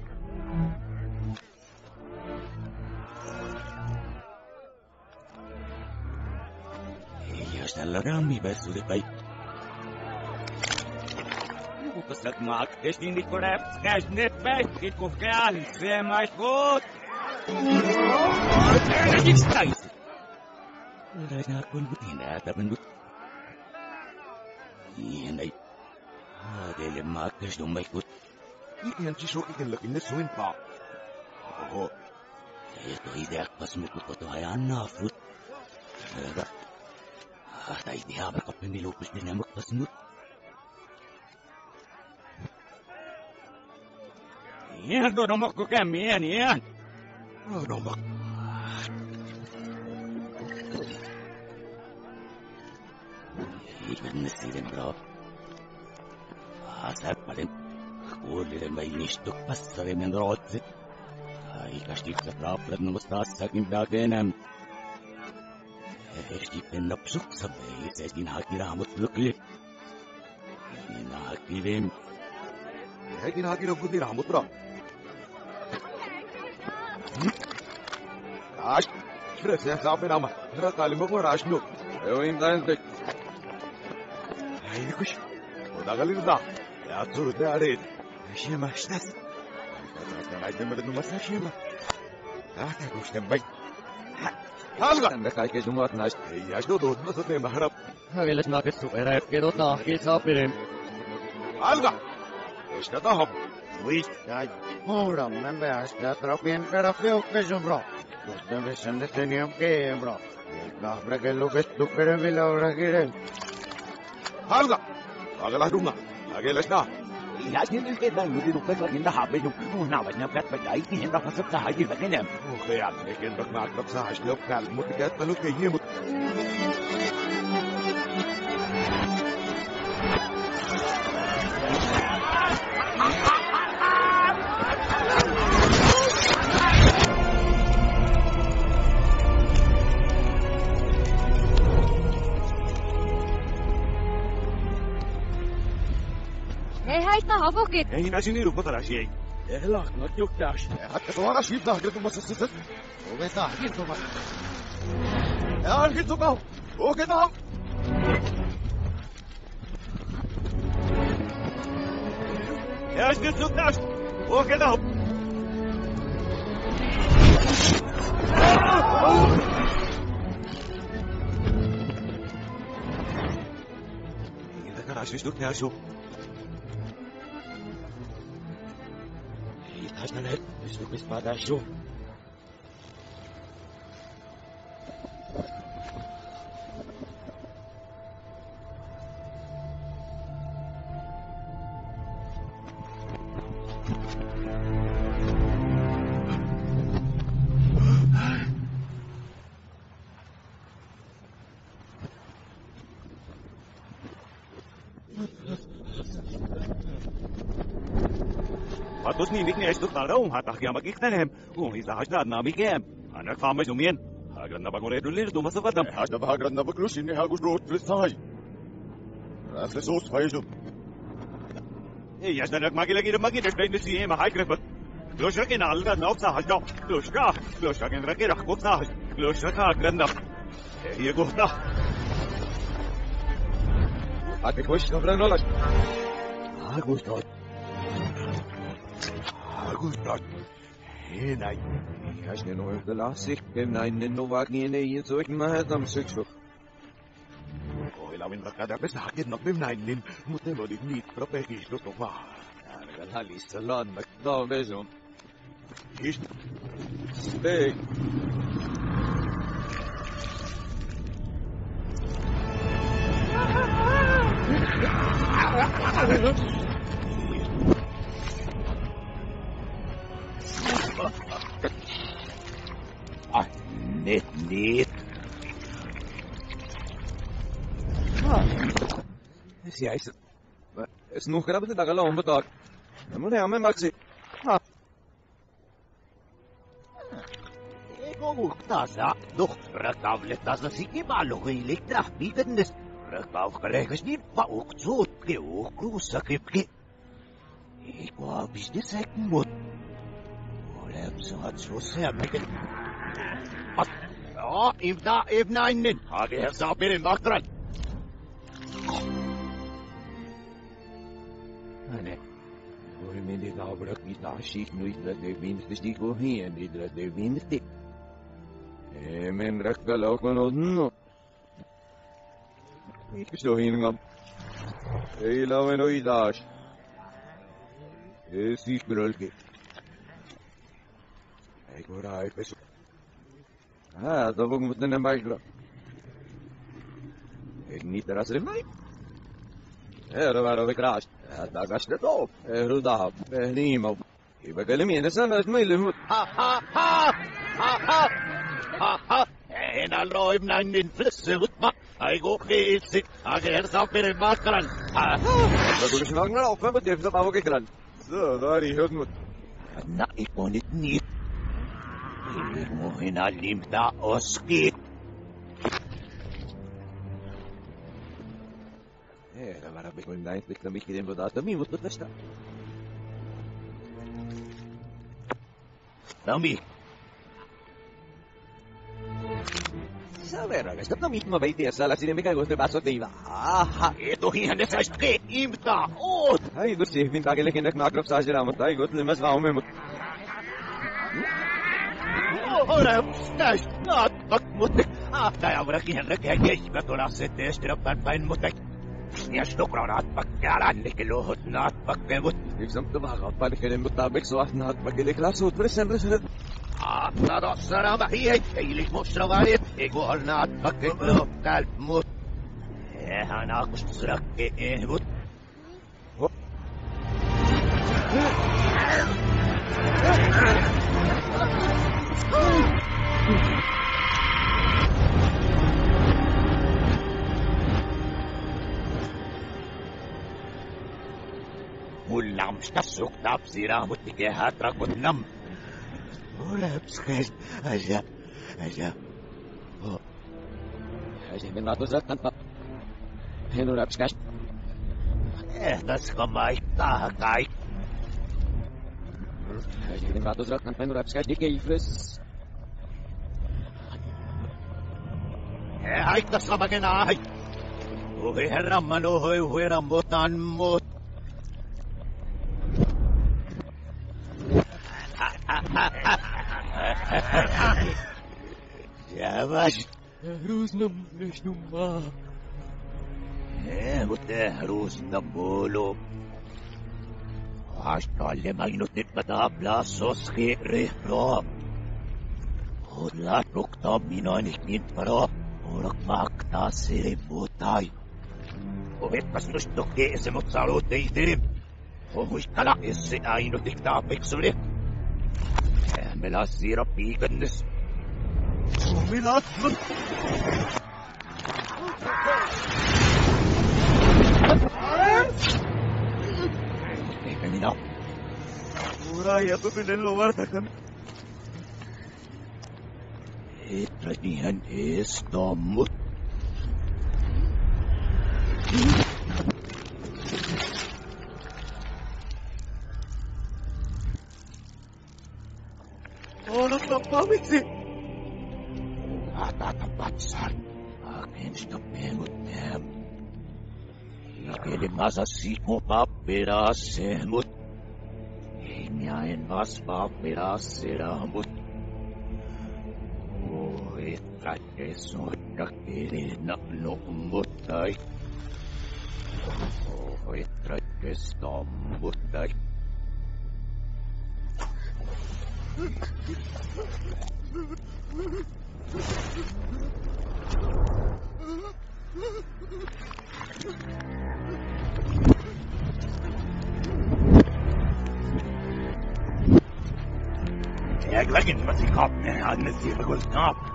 Jos tällä rammiversuuden vai? Kupasat maak, testin dit korep, skæs net päiskit kun käälis, se mais goed. Det er stijs. Det er kun butin der benut. Nej. Det er maak, du mai gut. Ihan si soikin laki ne suinpaa. Oho. Jeg står i der pas med gut to hayanna fut. Tai dia berkapin di lupus di namuk tersebut. Iya, do nomok ko kami yan. Nomok. Ikan nasi dan bro. Asal paling Kuulille mä istuk passarimen rootsi. Aikastiksa raaplet numustassakin dagenam. Sitten nopsuksa veisesin hakiraamut lukli. Minä hakivim. Hekin hakinut kuti raamutra. Rash. Krösen saapinama. Rakalimme kun rashnu. Join tänne. Aikus. Odagalilda. Ja turte areet. Shema shtas. Tästä näiden meidät numassa shema. Lähtäkusten vai. Halga. Tänne kaikki sumuat näistä. Ei jäsnu tuotmassa teemä harap. Hävilles nakessu eräkkeet ottaa kisapirin. Halga. Estä tahom. Vistai. Muuramme päästä tropien perafeukkeisun bro. Tuosta vessanne teniam kee bro. Kahbrakellukas tukkeren vilaurakiren. Halga. Agalahdunga. Agelesna. Jäsin yketään nutin uppesakin tahabedun. Muunaavat näpät päkäikin sen tapasat sahajin väkenem. Okean, eiken rak naakrat saas lopkaal, mutta käyttänyt ei mut. Hei haittaa havukit! Ei näsi niiru potarasi. Ehlaknot juktaas. Hakka tuoda shit nahkertumassa sisät. Ove tahkintuma. Nahkertukaa. Oketaan. Jäsket suktaas. Oketaan. Mitä kanasistut näisu? Tästä näet, pystykis padassu. Patus niin ikne istut tarun hatahkia makiktanem. Uhisa hasdadna mikem. Anak faamas umien. Hagranna bagoredullir tumassa vadam. Hasta bahagranna baklushin ne hagus root fristai. Rasle soos faisu. Ei jäsnäk makilagir makilak tein siema haikrepot. Kloshakin alga nopsa hasdo. Kloshakin rakirah kutsa. Kloshaka granna. Ei kohta. Ati kuis kabran olas. Agustot. Agustat. Enai. Jäsnen oivdala sikken nainen nuvagin ei suik mahedam syksu. Koilavin rakada pesta hakin nopim nainin. Mutta oli niit propekistut vaan. Ärgän halissa lannak taavesun. Ist. Steg. Net. Siäis. Snuhkara piti takalla on betal. Mun ei amme maksi. Tasa, doch, rakavle tasa sikimaluhilik trahmikennes. Rakavkalekas niin pauksuut, keuhkuussa kipki. Eikua bisnesek mut. Olem saat suoseammekin. Ibnainen, hakeher saa pirin vahtran. Ane. Voi meni taabrak mitä siik nuit de vinsti ko hien de vinsti. Men rakkala okon no. Ikso hingam. Ei laven oidas. Siis brölki. Ei kora ei pesu. Tavuk muten en baikla. Ei niitä rasle mai. Varo vikrast. Takas det op. Ruda. Nimo. Ibakele miene sanat meille mut. En alloim nainen flessevutma. Aiku kiitsi. Hakeher saa pirin vahtran. Tulisi vagnar oppe, mutta ei sitä tavo kekran. Sorry, Hugmut. Na ikonit ni. Hindi mo hinalimta oski. Tämä rabbi näin, että mihin voi taas miivuttu tästä. Nami. Saveragasta, no mihin mä veitin, jos älä sinne mikä kun te pääsot niin aha. Etuhihan ne sais imta oot. Ai kun siihen takellekin että Makrop saa sitä, mutta ai kun tuli vaume, mutta... Ole näis naattak, mutta ahtaja vrakin rekeä keikka tuolla se teestillä päin, mutta... Ja stokra naatpakkaa lännekin luhut naatpakkeen, mutta... Yksi on vähän kauppailikin, mutta miksi on naatpakkeen, eli klassuut presentryset. Aatna tossa rama hiei, ei limusra valit, ei kuol naatpakkeen luhkääl, mut... Eihän akust srakkeen, mut... Mulla suktaap sirah mut kehat rakut nam. Olapskas aja. Aja minä tuossa kantaa. En ole rapskas. Ehtas kamaittaa kai. Aja minä tuossa kantaa en ole rapskas dikeifes. Haittas kamakenai. Uhi herramman uhi rambutan mut. Jääväs. Ruusnum, nesnummaa. Mutta ruusnum bulu. Haastalle mainut nyt tabla soski rihro. Hudlat rukta minoinik paro. Olak maktaa siriputai. Ovetpas nustokki se mut salut ei tirim. Hohuiskala esse ainutik taapiksuli. Meillä siirro piikennes. Minä eikä minä. Uraaja tupinen luvartakan. Etranihän estommut. Olet tappamiksi! Ahtaata patsaan. Agensta pehmutteem. Ikeli masa siku pappirasse, mut... Ei minä en vas pappirasse mut... Oi, träkke sohda kirina nummuttai. Oi, träkke stammuttai. Jeg legger meg til kappen her, han sier det går snart.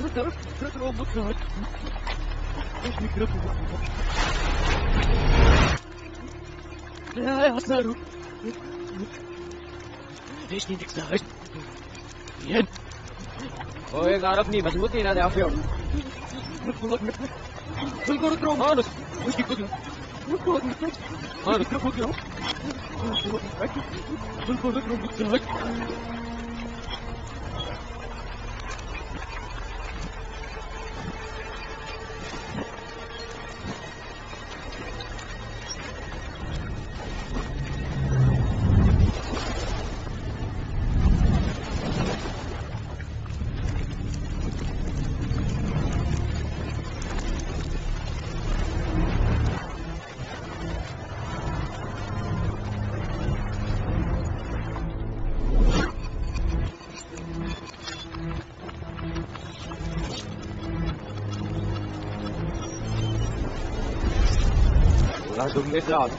لا يا سارو ليش نيدك ساعد ين هو يعرفني بس متين هذا عفير كل كرة تروم هانس وش يكون هانس كل كرة تروم ساعد لا تقول لي تعال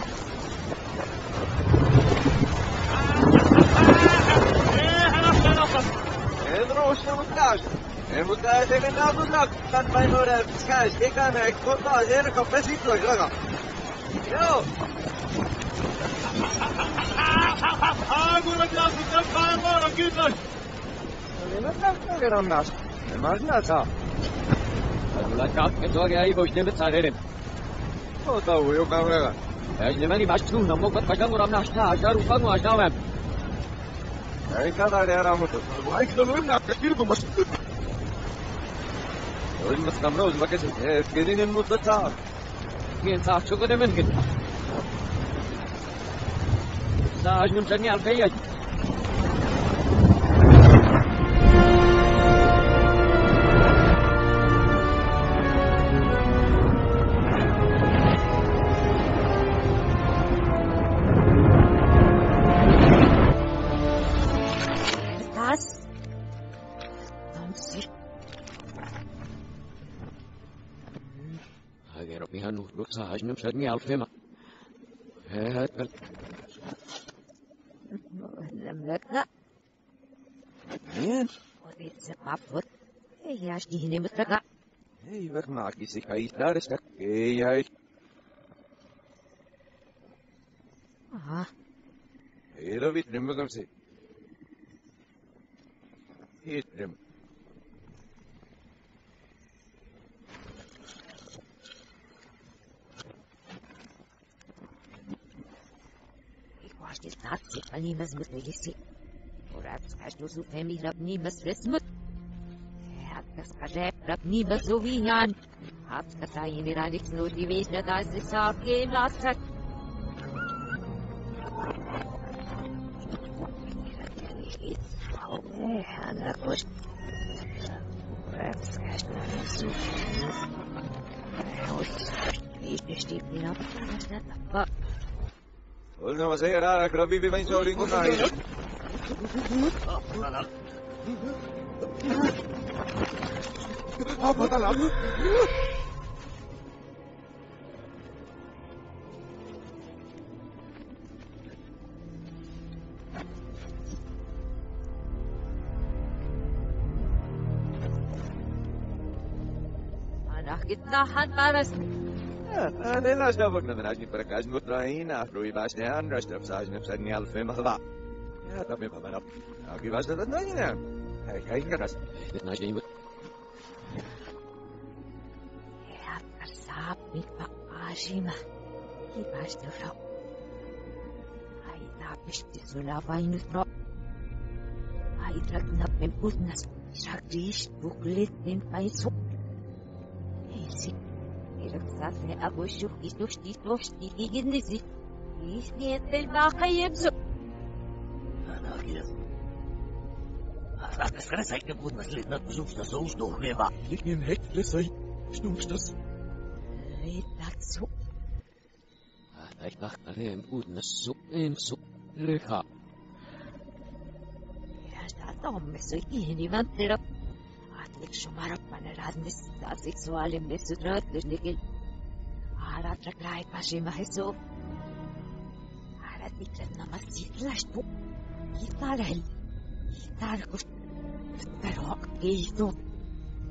Edroos المونتاج المونتاج اللي ناخذ لك كان بينور السكاش كي كان يكون غير كوبسيت لك يو أقول لك لازم تبقى مرة كذا أنا ما أقدر الناس ما أقدر لا تعرف كتوع جاي بوجه بتصارين هو طوي وكاميرا أجمعني باشتون نمو قد قدم ورمنا عشر وفن وعشاوم أي كذا يا رامو وهيك دلوقتي كثير بمشكلة المستمروز ما كسر كذين المتصار كين صار شو قدم من كده ساعة نمشي على الفيج هذه ربيها نور ساعة نمشي على الفيما هات لملكها مين؟ وديت سقافت هي عشتي هنا مترقع هي بك معك يسيك هاي دارسك هي هي لو بيترم بقمسي يترم عشتي تعطي أني مزمت بجسي ورابس عشتو سو فهمي ربني بس رسمت هاتكس قراب ربني بس وبيهان هاتكس عيني رانك سنودي بيش ندعز ساكي ناسك أنا كشت رابس عشتو سو ليش تشتي بنا بس نتفق قلنا مسير عليك ربيبي بين سورين كنا هاي أنا قدنا حد بارس أنا لا شافكنا من عجل بركاز متراهين أخلوي باشتهان رشتف ساج نفسني ألف مخضع يا طبيب أبنى أكي باشتهان تنين هاي كرس إتنا جيبت يا كرساب ميت بقاشيمة كيفاش تفرق هاي نابش تزولا باين تفرق هاي تركنا من بوتنس شاكريش بوكلت من بايسو هيسي رقصات أبو الشوف يتوشتي يجنزي يسنيت الباقي يبزو أنا كده بس أنا سايق نبود مسلتنا تشوف تسوش دوغميبا لكن هيك لسي شنو مش تس ريتاتسو هذا يتخلين بود نسو إنسو لها يا شاتهم مسويني منطرة عطلك شو مرب من الهدنس تاسك سوالي من السدرات لنقل عرات ركراي باشي محسوب عرات بيتلتنا مسيط لاشتو يطالع يطالع كشت تروق جيتو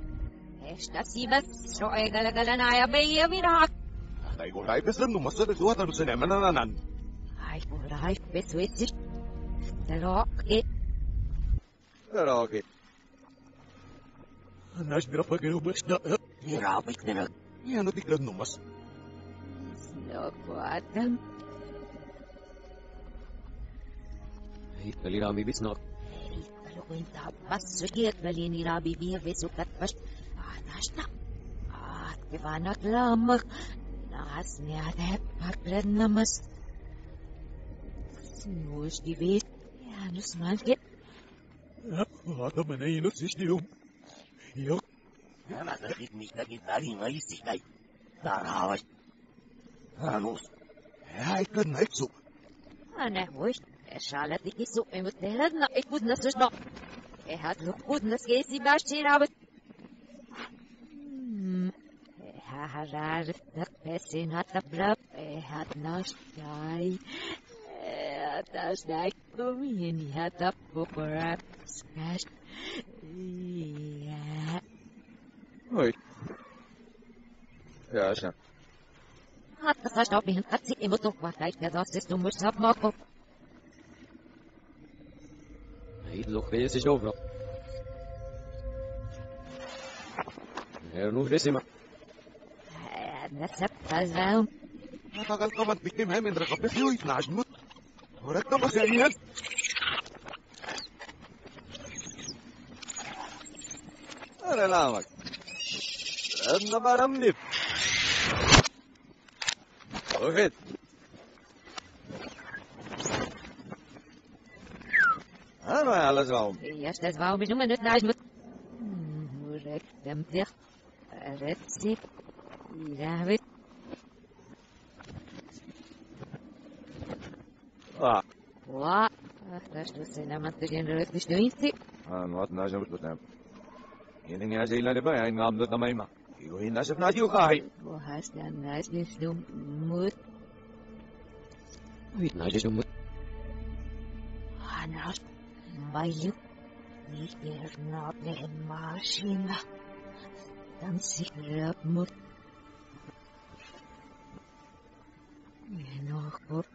اشتسي بس شوي قلقلنا يا بي بيراك Ay, goray besem no masar itu atan sen emananan. هاي وراي بس ويتش تلوك إيه راكي Nash bira pagero basta. Mirabit na nag. Yan tignan no mas. سلوك وادم Hitteli rami bisnak. لو انت بس شكيت بليني رابي بيه بسكت بش عداشنا كيفانا كلامك ناسني عذاب بكرنا مس سنوش دي بيت يا نسمان كده Hata manay no sistem. Yo, Nama sakit ni sakit lagi ngai sikay. Tarawas. Anus. ay kan na ipso. أنا وش شالتي كيسو متهدنا إكود نسجنا هاد لقود نسكيسي باشتي رابط هاد تقسين هاد تبرب هاد ناشتاي هاد ناشتاي كوميني هاد تبقرب سكاش هاي يا عشان هاد تساشتاو بين قتسي إمتو واتاي كذا سيستم مش سابناكو Hidlo kresi sjovra. Nu resima. نسبت Matagal ka man bitim hem indra kapit yo itnash mut. Horak ka masanihan. أنا نامك أنا برمني وقت أنا على زوم Eerst het wou we noemen het naast hoe ik hem dicht. Retsi. Ja, weet. Wat? Dat is dus een man te gaan rust dus niet. أنا وقت ناجم بتنام يعني يا زي اللي بقى يعني عم ضد مايما يقول لنا شفنا دي وقاهي Hoe haast dan naast dus doen moet. Uitnaje dumut. Hanas. Bij je. Niet meer naar de machine. Dan zie je moet. Nog op.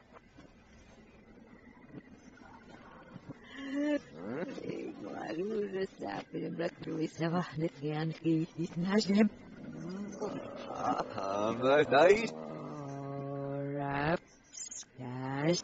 Waarom staat er een blad wacht aan kies naast hem? ما دايش Rap, stash.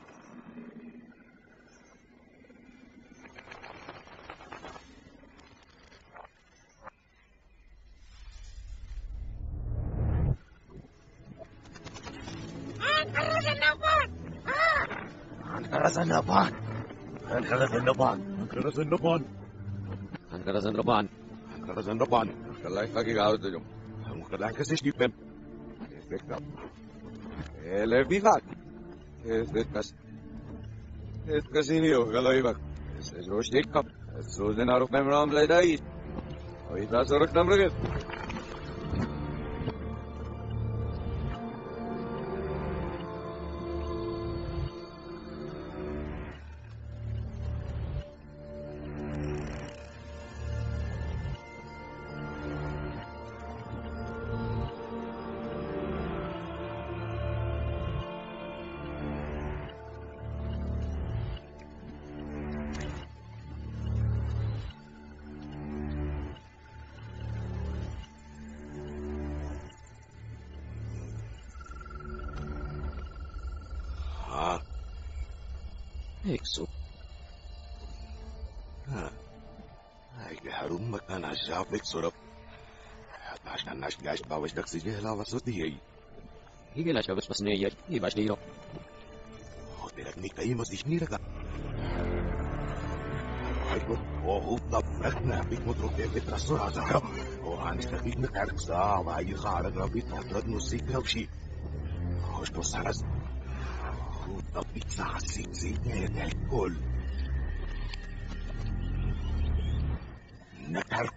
Ankarasan napan. Ankarasan napan. Karasan napan. Ankarasan roban. Karasan napan. الله يفكك عاوز اليوم Ang kalang kasi stipem. فكرة اللي في فاك اتكس اتكسينيو قالوا يبك الروش ديكب السوزن عروف نمرام لا دايش وإذا سرق نمرقت Ha, Iksu. ha. Ay harum makana jafik surap. عشان ناش جاش باوش دك سجيه لا وصوتي هي. Higela shabas pasneya. Ibash diro. Hotelak ni kayo mas disney raka. Ay ko, oh na frekna big motor ke betraso azara. Oh anis na big na karksa, ay khara grabi tatrad musik rawshi. Hoş to saras. Oh na big sa sik ne alcohol. Nakar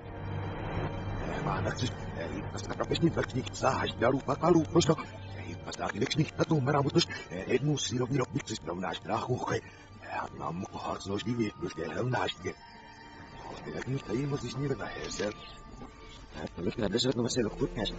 ما نفسش بس ما تعرفش نفكني ساعة جدارو فقالوا فشنا بس أكلكش نكتو مرة بطش إنه سيرو بيرو بيتس لو ناش ناخوخي أنا مقهر زوج دي بيت بس لو ناش دي لكن تاي ما تجني رجع حساب Nyt nähdään, että mä siellä kuitenkin.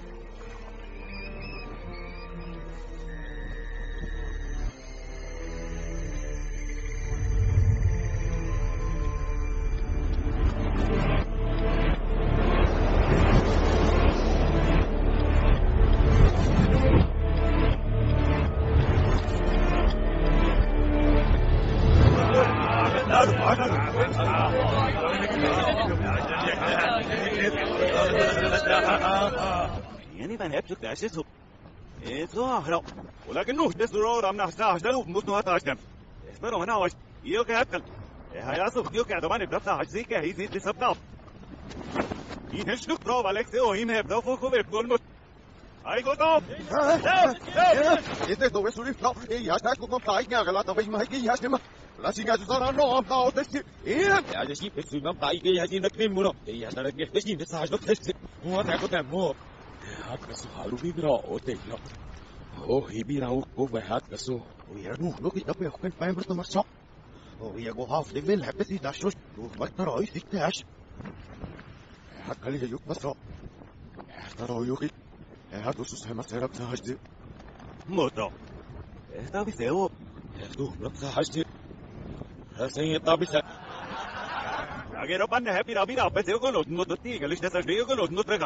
يعني ما نبشك تأسسه ظاهرة ولكنه تسرور أمنا استعجلوا بمصنوع تاشتم اسمروا هنا وش يوكا أبكل هياسف يوكا دمان بلفتا عجزيكا هي زيت لسبنا ينشنك بروب أليكسي وهم هبدا فوقو بيبقون مت هاي قطب Este do es un flauta y ya está como está ya la ta vez que ya está la siga de zona no am da este يا جسي بسونا بايجي يا زين نكمل مرة يا سارك بس مساج نفسي هو تاكو تمو هات كسو هارو بيبرا أوتيلا هو هيبيرا وكو بهات كسو ويرنو لو كده بيكون فاهم بس ما صح ويجو هاف ليفل حبتي داشوش وما ترى ايش تكتاش حق لي يوك بس ترى يوكي هاتو سوسه ما سيرك ساجد موتو está بيسيو tú no sabes así está bisa Agero pan happy ra bira peseo con los no ti que les estás veo con los no trega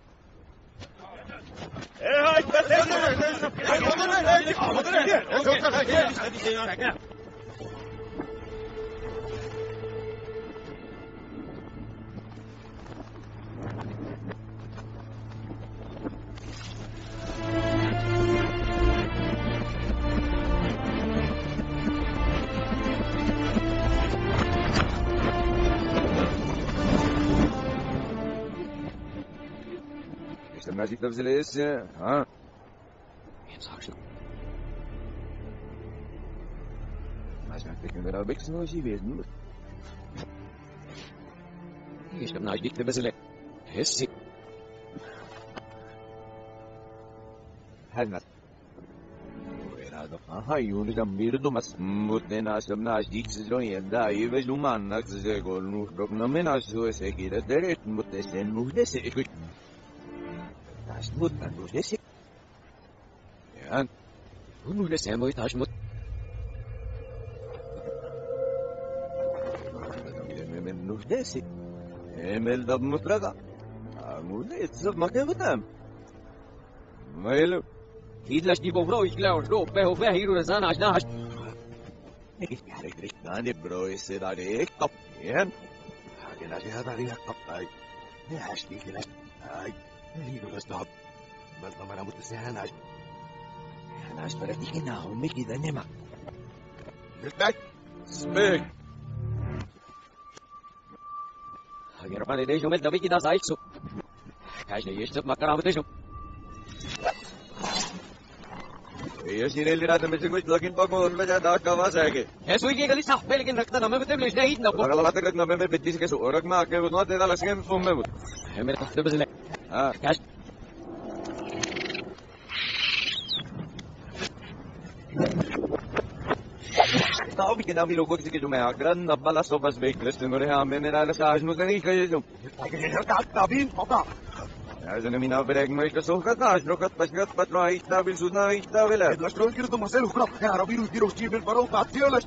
ay Magic of Zelestia, huh? Mas não tem que ver a bem que se não se vê, não? Isto não é dito, mas ele é esse. Halmat. Era do ai, o de mirdo, mas mudei na semana as ditas não ia dar, e vejo um mano que se chegou no problema, não sou esse aqui, da direita, mudei sem mudei se تشمت من نجسي يعني ونجسي ما يتشمت من نجسي من دب مطرقة أقول يتصب ما كيف تام ما يلو كيد لاش دي بورو يكلاو رو بهو بهيرو رزان عشنا عش نجس عليك ريكاني برو يصير عليك طب يعني حاجة لا هذا عليها طب هاي نعش دي كلا هاي هيدو بس طب بل طبعا متساهل عشان أنا أشبرتي كنا هم كده نما Respect. Speak. أجر بالي ليش يوم الدبي كده سايسو كاش يشتت ما كرامة تشوف ये सीरियल रात में से कुछ लगिन पको उनमें ज्यादा कवास है के है सुई की गली साफ पे लेकिन रखता ना मैं बते ले नहीं ना अगर बात करना मैं बिट्टी से कैसे और मैं आके वो तेरा लसके में फोन में है मेरे पास बस ले हां कैश ताऊ भी कितना भी लोगों की जो मैं आगरन अब्बाला सोफास बेक लिस्ट में रहा मैं मेरा लसाज में नहीं कहे जो Tabin, papa. عايزين مين أبرق ما يكسوه كتاش ركض بشكت بطلع يتابع سودنا يتابع Las drogas que tu Marcelo Crop, que era virus virus chip para o patiolas.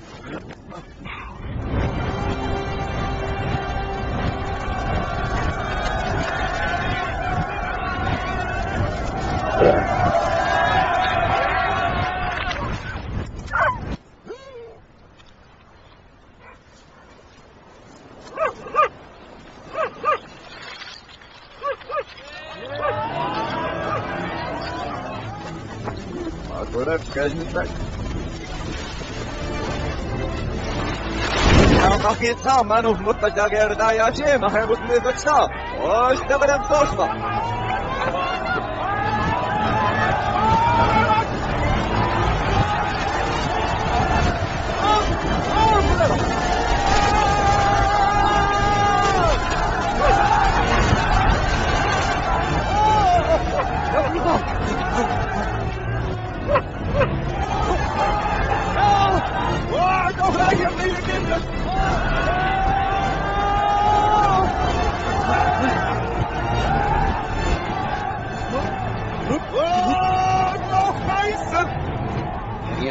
Agora fica a gente vai. Aqui tá, mano, muito da guerra da Yachê, mas é muito medo de estar. Hoje tá bem tosma.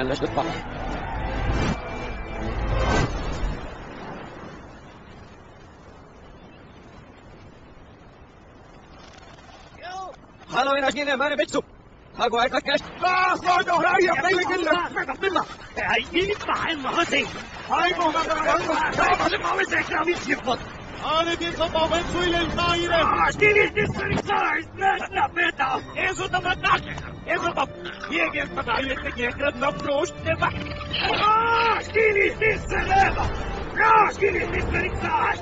بلش تطلع. هلا وين اجينا ما نبتسو هاقو هاي فكش لا صعدوا هاي يا بيلي كلها بالله هاي مع المهزي هاي ما وزك لا يفضل أنا دي خطأ بنسوي للطائرة. اشتري تسري صاير لا بيتا ايزو تمناك ايزو طب يجي القطعية تجيك نفروش تبع اشتري تسري اشتري تسري صاير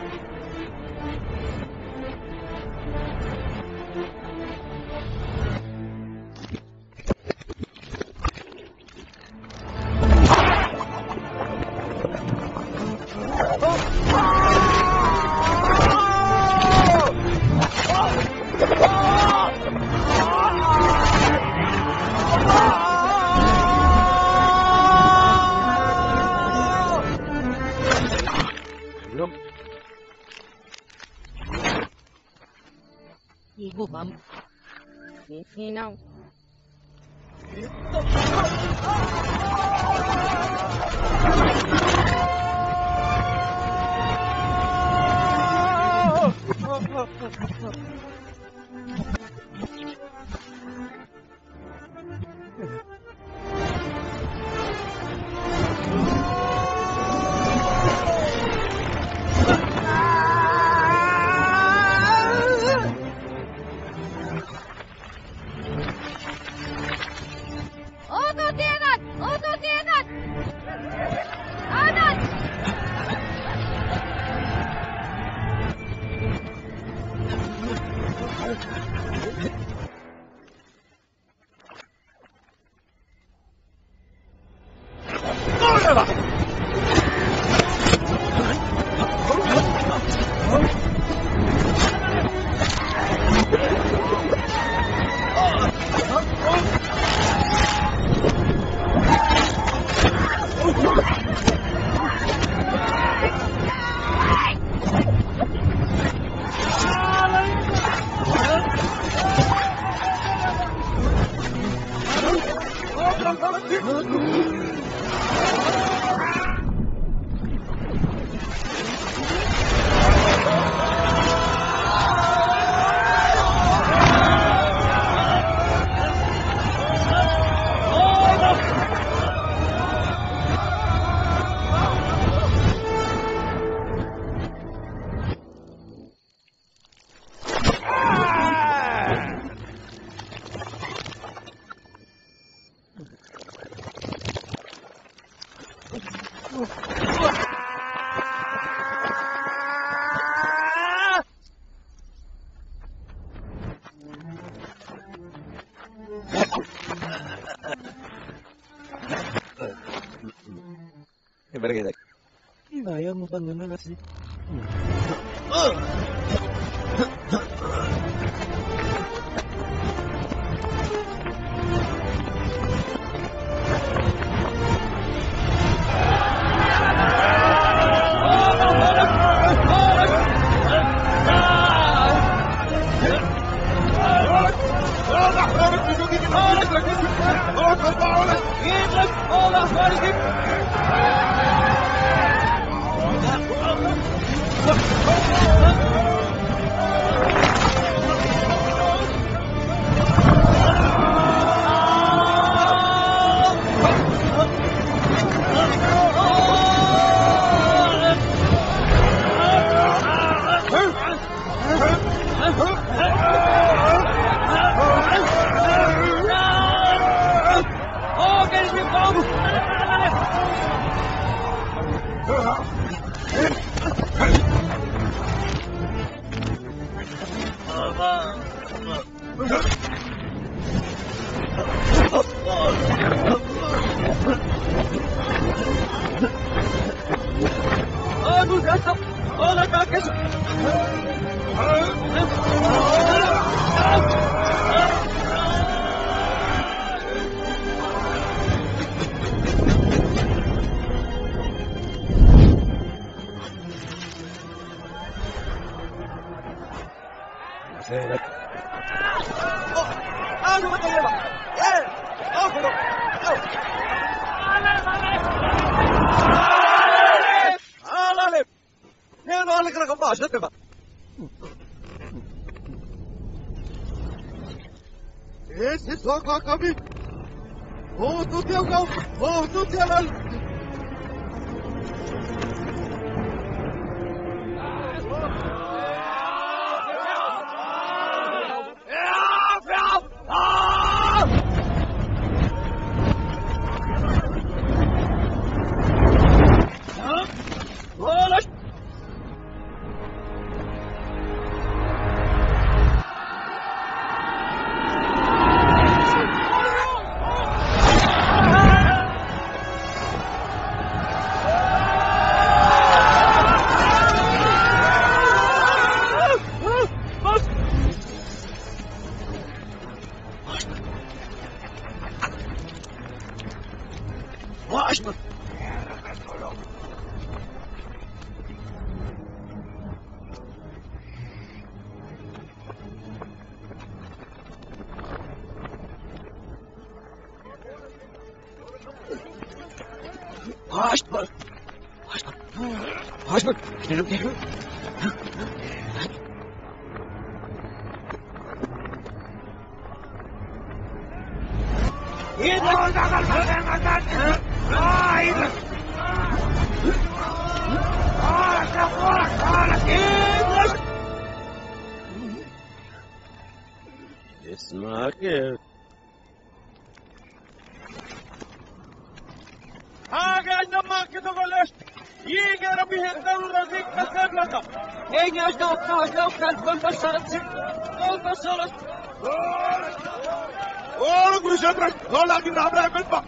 Ibu mam. Ini now. Bergedek. Kaya mo ba nga nasi? Alalip! Yan wala ka nakapasya, diba? Esse só com a cabeça. Oh, tu teu gol. Oh, tu teu gol. اسمع كيف Haga nama kita goles. Yiga rabi hendak razik kasar lata. Ege kan basarap. Oh, Gurushandra, no lagi nabrak belpa.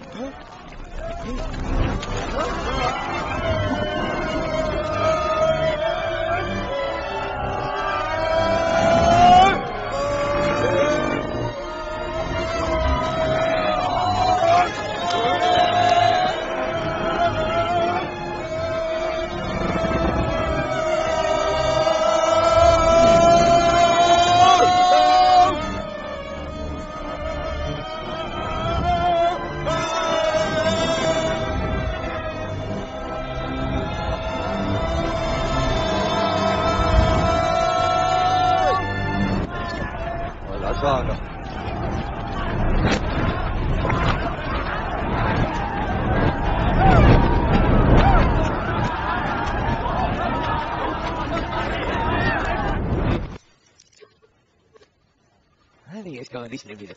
هذه ايش كمان ليش نبيله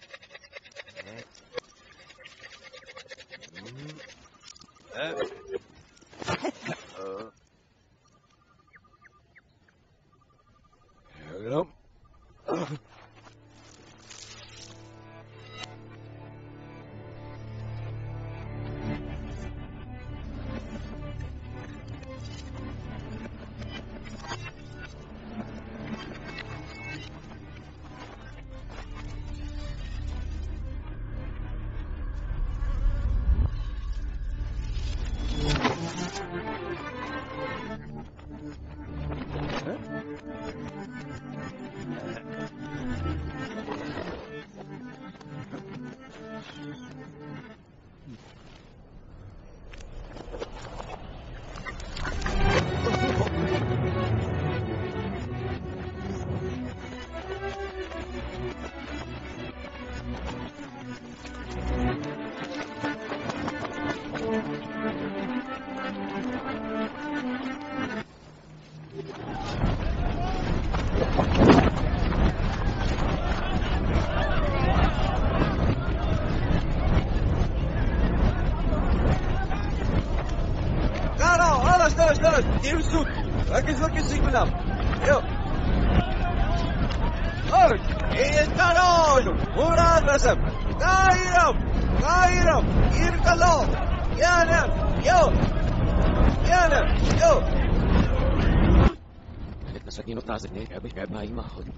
اشتغل دير السود ركز سيكون يو خرج انتراجو مراد رسم غايرم يركلو يا نم يو مساكين وطازق نيك عبي كعب ماي ما خذ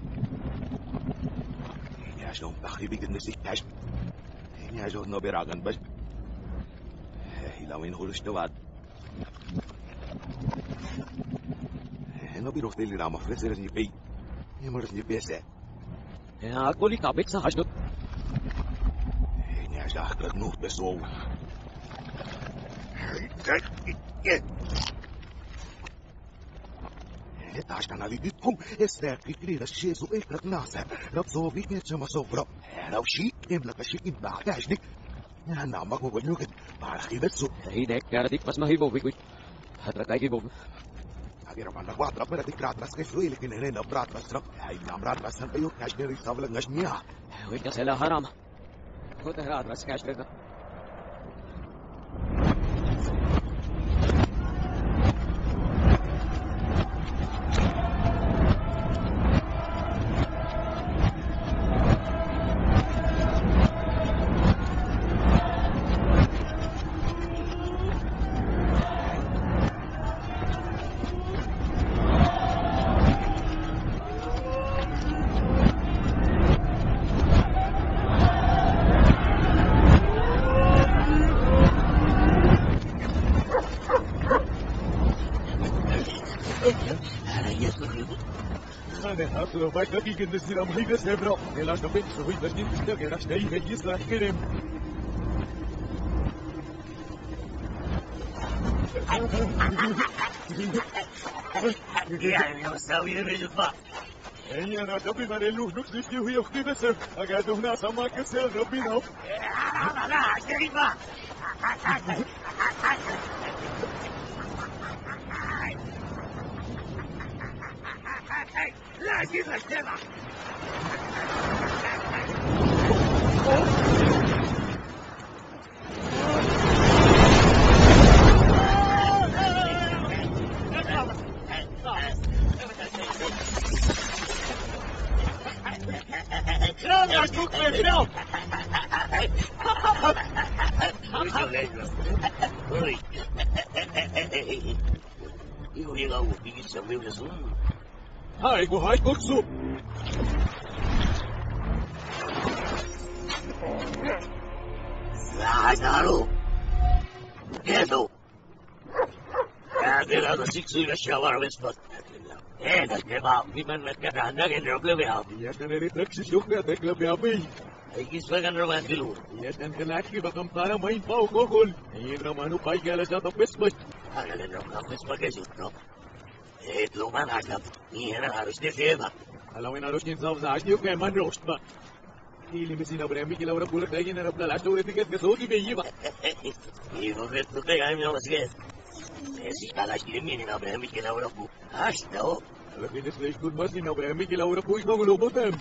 يا شلون تخريبي قد نسيت عشب يا جو نوبير عقن بس لو ينقول اشتواد نوبير وقت اللي رام فريسر نبي يمرس نبي سا يا أقول لك عبيت ساعة يا شاخ لك نوت بس عشان على بيتكم استاكي كرير الشيء سويت ناسا ربصو بيك شما صفرا لو شيء املك شيء بعد عشنك أنا عمك وبنوكت مع خيبتسو هيدك كانت بس ما هي بوبي حتى تاجي بوب أجي رب عندك واحد ربنا تكرات بس كيف روي لكن هنا نبرات بس رب هاي نمرات بس هم بيوت نشني ريصاب لك نشنيها ويك سلا حرام كنت هرات بس كاش بيتا أنا أصلا بايت دقيق النسير أمهيد السبرا إلا تبين سوي بدين تشتغل رشتي هيجيس لا كريم يعني مساوي الرجفة إني أنا دبي مريلو نكتب فيه وهي أختي بس أقعد هنا سما كسر ربنا لا شريفة لا جيب السبع لا يا شوك لا هاي وهاي بوكسو عزارو كيفو قادر هذا سيكسو إلى الشوارع ويسبط ايه ده الشباب بمن نتكفى عنك نضرب له بها يا ترى تركش شوف يا تكلب يا بي هيجيس فقن رومانتلو يا تنكلاكي بكم طالع ما ينفعوا كوكل يرمانو باي جالسة تبسبش هذا اللي نروح نسبق يسوطنو ايه تلومان عشب هنا هرش تسيبها kalau yang harus insaf saja kayak mana rosta ini mesti nak berani kalau orang pulang lagi nak berlalu lalu orang tiket kesal di bayi bah Ibu betul tak kami nak sikit si kalah sikit ni nak berani kalau orang pu tahu kalau kita selalu ikut mas nak berani kalau orang pu itu nggak botem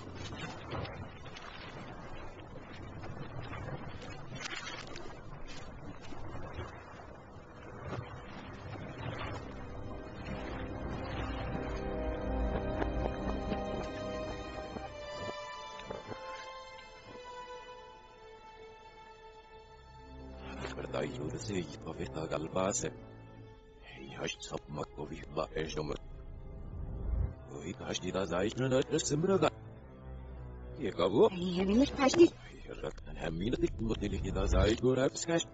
Bertayu de sig på vita galbase. Jag stopp mak på vita ejdomar. Och hit har stida zaishna det simraga. Jag gav. Jag vill inte fast. Jag räknar hemina dik mot det lika zaish går apskash.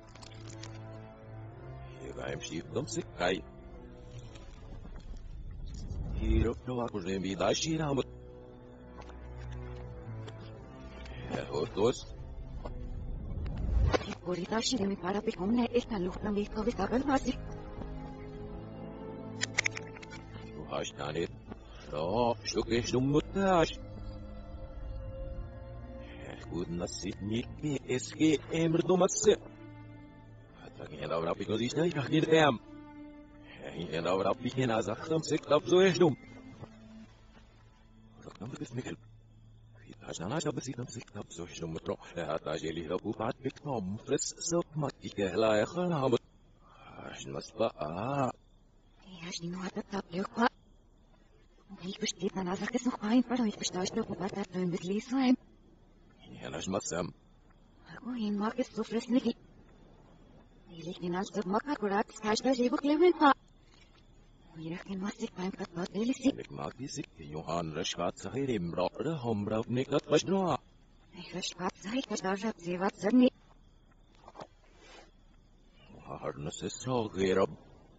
Jag gav hem skip dom sig kai. Hiro no aku rembi dashi ramut. Hotos. Ahorita si me para picone esta luz no me cabe caber más. وهاش تانيت لا شو كيش دمتاش كود نسيت ميكي اسكي امر دومتس حتى كان دورا بيكو ديش ناي تخدير قيام كان دورا بيكي نازا خمسك تبزو يشدوم رقم بس مكل عشان عشان بس يمسك تبزو يشدوم مترو حتى جيلي ربو بعد بكتوم فرس سوق مكي لا يا خرام عشان مسبقا Ich nur hatte Tableau. Ich besteht dann also es noch ein, weil ich besteht noch was da drin mit Lesen. Ja, das macht Sam. Oh, ich mag es so frisch nicht. Ich leg den als Maka Kurat, kannst du sie bekommen? Wir können was ich beim Kat delisi. Ich mag die Sick, Johann Reschwat Zahir im Rohr, Hombrauf Nikat Waschnoa. Ich Reschwat Zahir, das da schafft sie was denn nicht. Harness ist so gerab.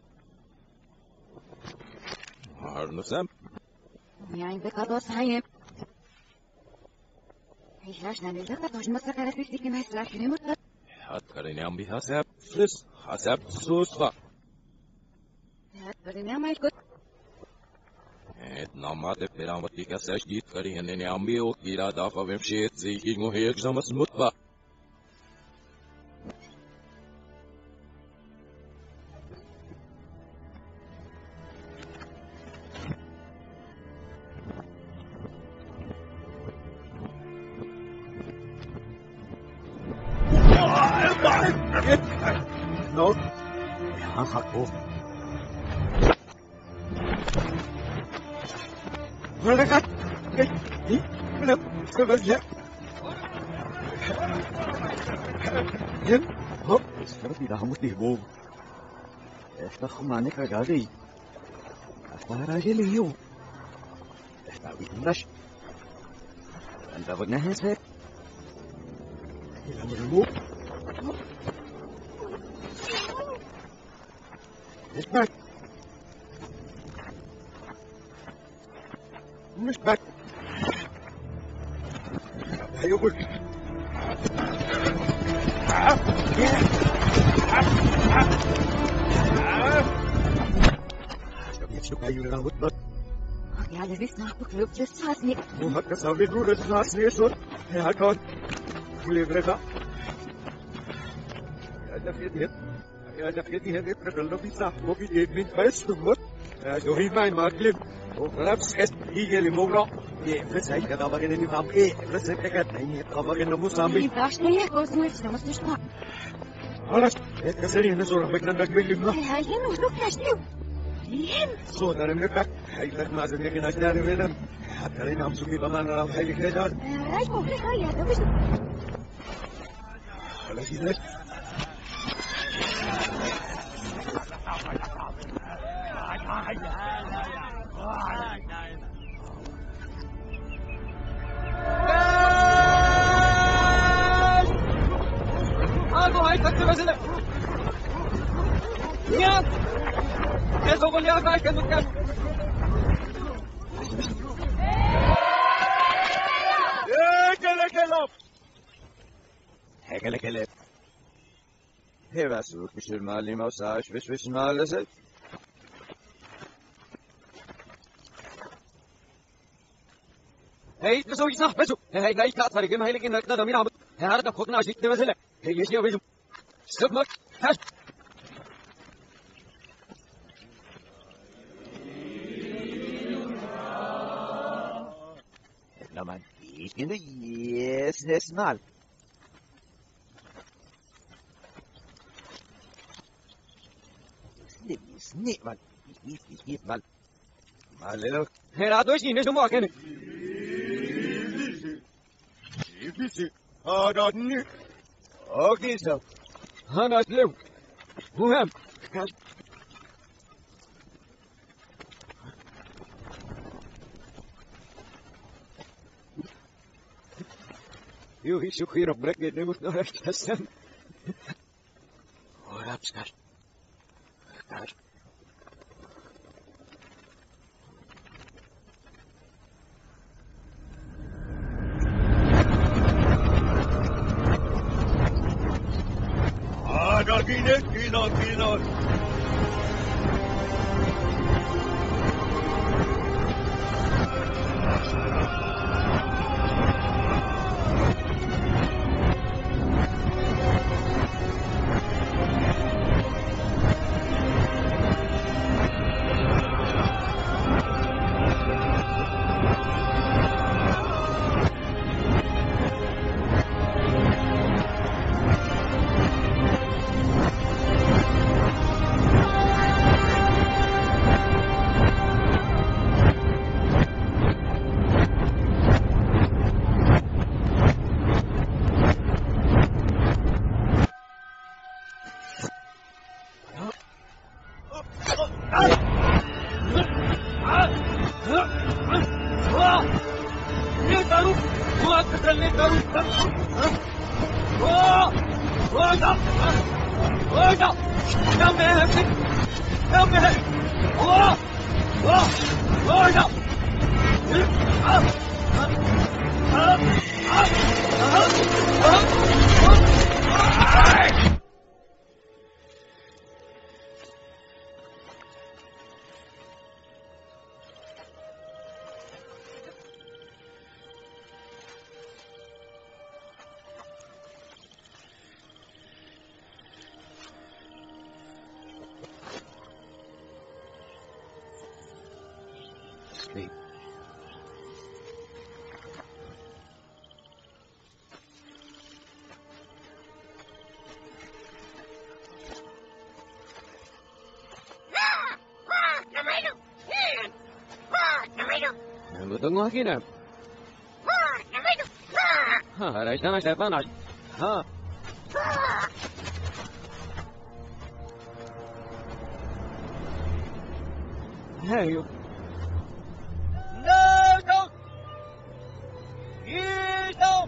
Harnessam. Ja, ein Bekados Hayem. Ich lasse eine Sache, das muss er für sich gemeint lassen. Hat Karin am Bihasab. Fris, حسب صوصة. برنامج كنت نعم تبرامتي كسجديد فريهن نعميو إلى دافع بمشيت زي كينو هيك جمس مطبع. No. Han hakko. Berdekat. Benar. Sebenarnya. Hop. Sekarang tidak hamut di bom. Esta kemana kagadi? Apa lagi liu? Esta bindas. Anda benar sih? Tidak berumur. مش باك مش باك هيقول يا لبسنا بكرة بتسعسني وهكذا سوي دور الناس يسون يا كون كل بركة يا دفيتي يا دفيتي هذه تقلنا في صح وفي جيبين بس تمر جوهي معي ماكلم ونفس كاس هي اللي مورا بس هاي كذا بقى إني فاهم بس هيك يعني طبعا إنه مسامي ينفعش ليه كوزموس نمس تشبع خلاص كسري نزور بكنا نقبل لنا هاي هنا وشوف نشتو هين صوت أنا منك هاي ما زلنا كنا نجار منهم حتى لين هم سوي بمان راو هاي كذا رايح ممكن هاي هذا وش خلاص يلا Algo hay que hacer. Ya. Eso voy a hacer que nunca. هكذا هي بس وش المالي ما وساش وش المال زي. هاي تسوي صح بس هاي جاي كاتفر كم هاي لكن نقدر نمير عم هذا خدنا شيء تمثله هي يشيا ويجو سمك هاش لما يجينا يسمع نعمل يقبل مالك هذا دوش ينجم واقعنا يبيسي هذا ني اوكي سو انا اسلم مهم يوهي شكري ربك يدمت نهار تحسن ورابسكر Kino. أشتي Tunggu lagi nak. Raja saya panas. Hey, no, don't. You don't.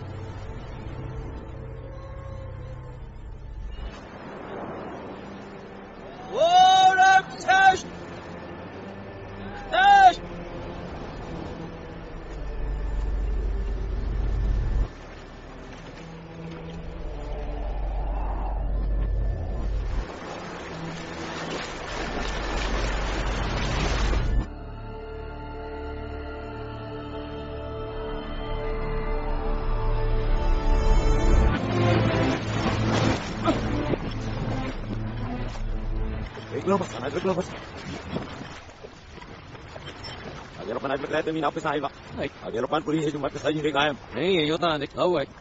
What up, Tash? Tash. رجله بس आगे लोग बनाए रहे थे मीन आपके साइड आगे लोग पूरी है जो मत सही है गायब नहीं ये तो दिखा हुआ है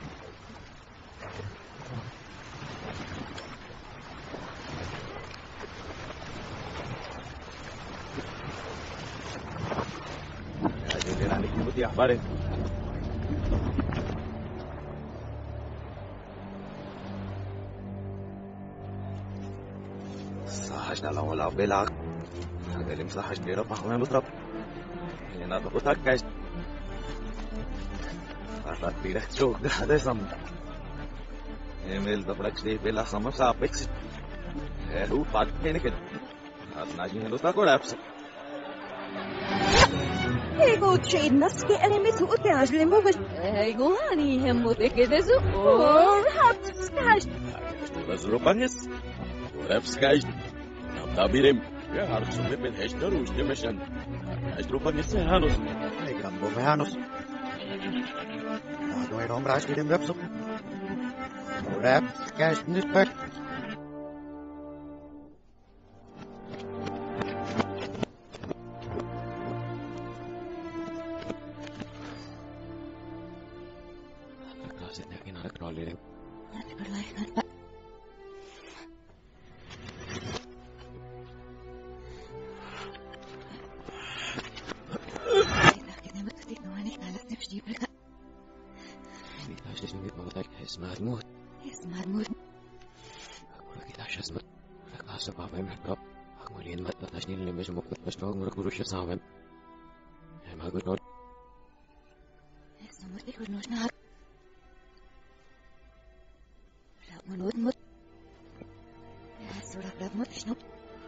आगे लेना नहीं होती हमारे صحشنا ولا بلاك هذا اللي مصحش لي ربح وين بضرب هنا ضغطك كاش عرفت لي رح تشوف ده هذا صم ايميل ضبلك شيء بلا صم صعب بكس هو بعد كده كده هذا ناجي هنا تاكل ابس هيجو تشيد نسكي ألمت وقتاج لمبوش هيجو هاني هم متكدزو ورحبت سكاش بس روبانيس ورابس كاش Tabirim, ya harus sulit menghas terus dia mesan. Harus lupa nisa harus. Hey, gambo mehanos. Nado ay nomras kirim rapso. Rap, cash nispek. Kasih nak kena kontrol dia. اسمها الموت اسمها الموت أقول لك إذا شزمت لك أحسب عفايم الحقاب أقول لي إن ما تتناشنين اللي مش ممكن تشتغل مرك بروش يصعبين ما أقول نور اسمه مرتك ونوش نهار لا منود مت سورة راب مت شنو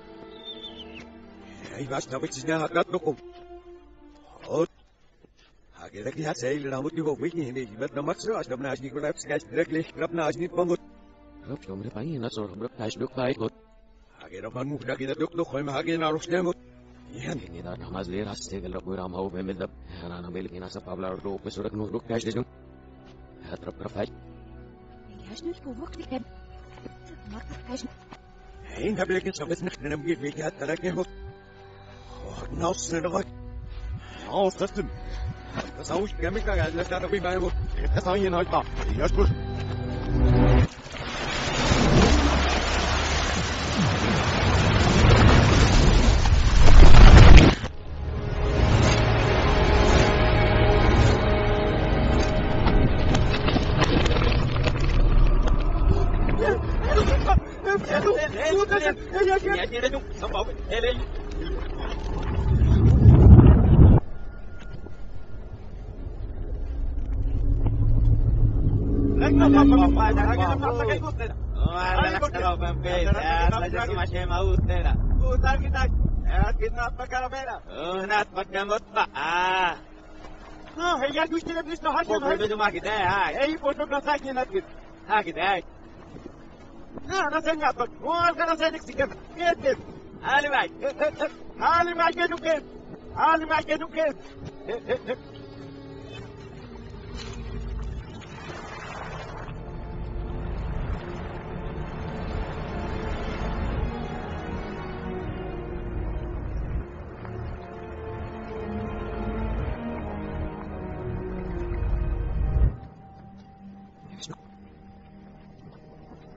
Hey, was nou iets naar dat nog om. Oh. Agak lihat saya rambut di bawah ini ini buat nama saya asal mana asni kurang sekali direkli kerap na asni pangut. Kerap cuma mereka ini nak sorot berapa hasil duk baik kot. Agak rapan muka kita duk kau mah agak narus demut. Iya. Ini dah nama zler hasil kalau kau ramah au bemedap. Anak beli kena sepablar duk pesurat nuh duk hasil duk. Terap berapa hasil. Ini hasil tu waktu kan. Maka hasil. Hey, dah beli kita sampai nak nak beli kita terang kehut. Oh, naus sedang. Oh, terus. Saúde, quer me cagar, ele está bem bem, é só ir nós tá. E as coisas.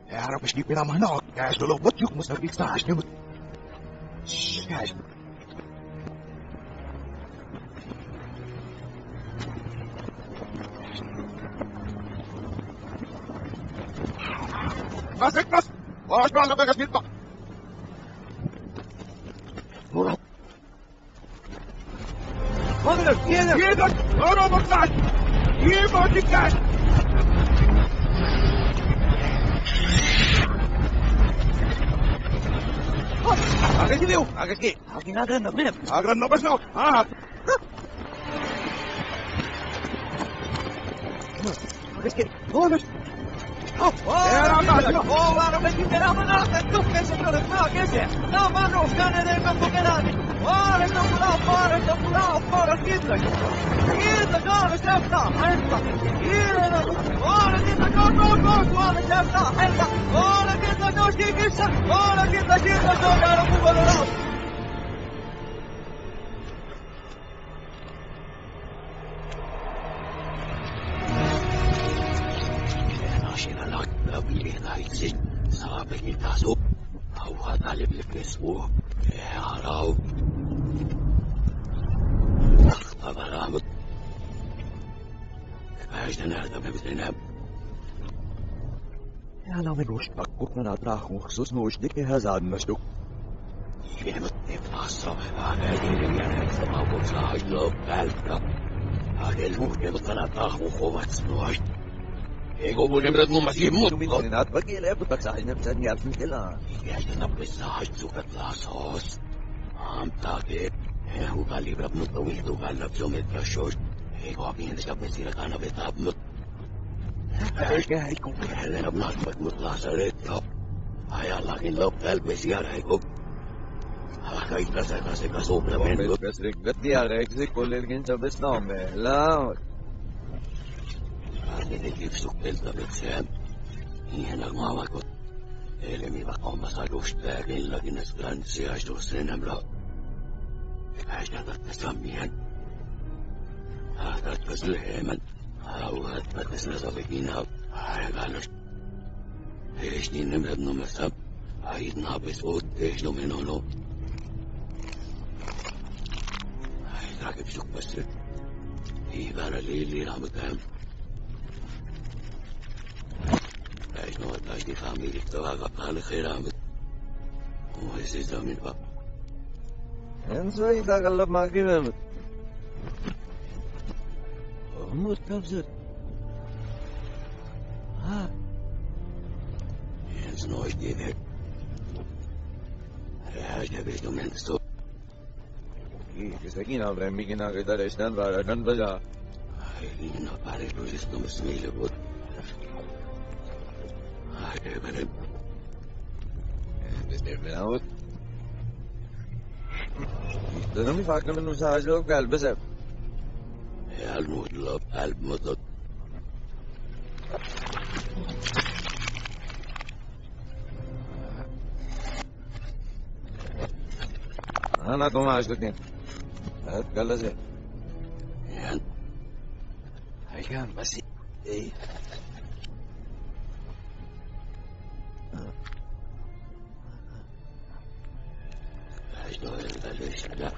Harap is niet meer aan mijn nacht. Kijk, zo loopt wat je moest naar iets naast nemen. Kijk. Was ik was? Was maar dat ik niet pak. Hoor. Hier dat. Hoor op het zaak. Hier wordt die kijk. Agak ini, agak ini. Agak agak nak minum. Agak nak pasal. Ah. Agak ini. Boleh. Oh, waarom ben je weer aan mijn nacht? En toch is het nog vaak, is het? Nou, maar nog kan het even beginnen. Waar is dat vooral, voor het kinderen? Hier de gaan, is het daar, hier is het. Waar is het gaan, waar is het daar, waar is het gaan, stikken, waar is het hier, zo daar op de rand. Sabi taso, hawa talib lekeswo, harau. Tabaramut. Kajdan hada bimtinam. Ja, nou, met rust, pak ook naar draag, ongesus, nooit dikke hazard, maar stuk. Je moet niet passen, aan het hele jaar, ik zal ook graag lopen, aan het hoofd, dat kan het dag, hoe wat nooit. Ik hoop dat het nog maar hier moet. Ik had wat je hebt, dat zei je net niet af te laten. Ik heb een appelsage zoeken plaatshos. Amtage. Hoe kan je dat moeten doen? Hoe kan dat zo met de show? Ik hoop niet dat het hier kan met dat moet. Ik kom weer en op nacht met moet laten eten. Hij al lang in loop wel bezig hij ook. Kijk dat ik zo op ben. Ik weet niet, ik kon geen zo bestaan meer. Laat. Ini gipsuk pelta betsään. Ihan maailmakot. Elemi vakkommassa dusteekin lakinas grantsiaistusrenämla. Päästävät sammien. Ahtaatko sylhemmän. Hauhatpa tässä sovikinaa. Aikalus. Heis niin nimret nummassa. Ait naapis uutteis numinono. Aitra gipsuk passi. Hiivara liiliraamutaan. Hij is nooit bij die familie te wagen, alle geraamd. Hoe is dit dan in pap? En zo is dat al maar gewend. Hoe moet dat zijn? Ah. En is nooit die weg. Hij is de beste mens zo. Ik is geen nou, ik ben naar daar is dan waar dan bazaar. Hij is naar Parijs, dus is nog een smile goed. Ik ben hem. Dus ik ben out. Dan moet ik vaak naar mijn huis lopen, al besef. Hij moet lopen, al moet dat. Anak kom maar, stuk niet. Het kan zijn. Ja. Hij kan pas. Hey. Hij is nog een beetje daar.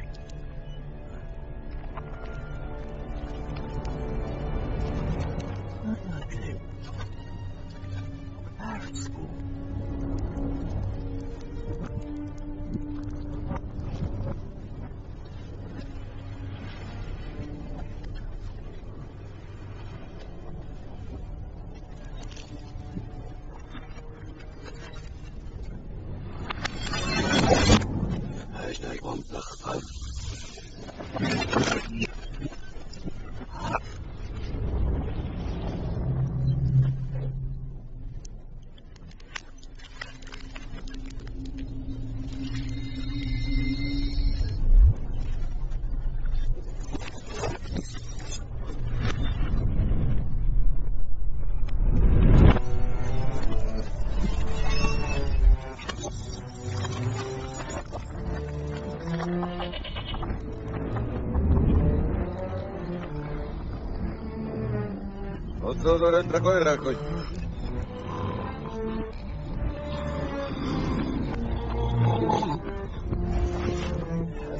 Otro entra con el racoy.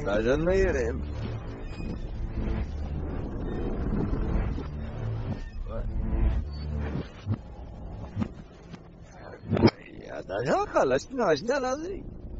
Sajan meyerim. Ya da ya kalas naşna lazım.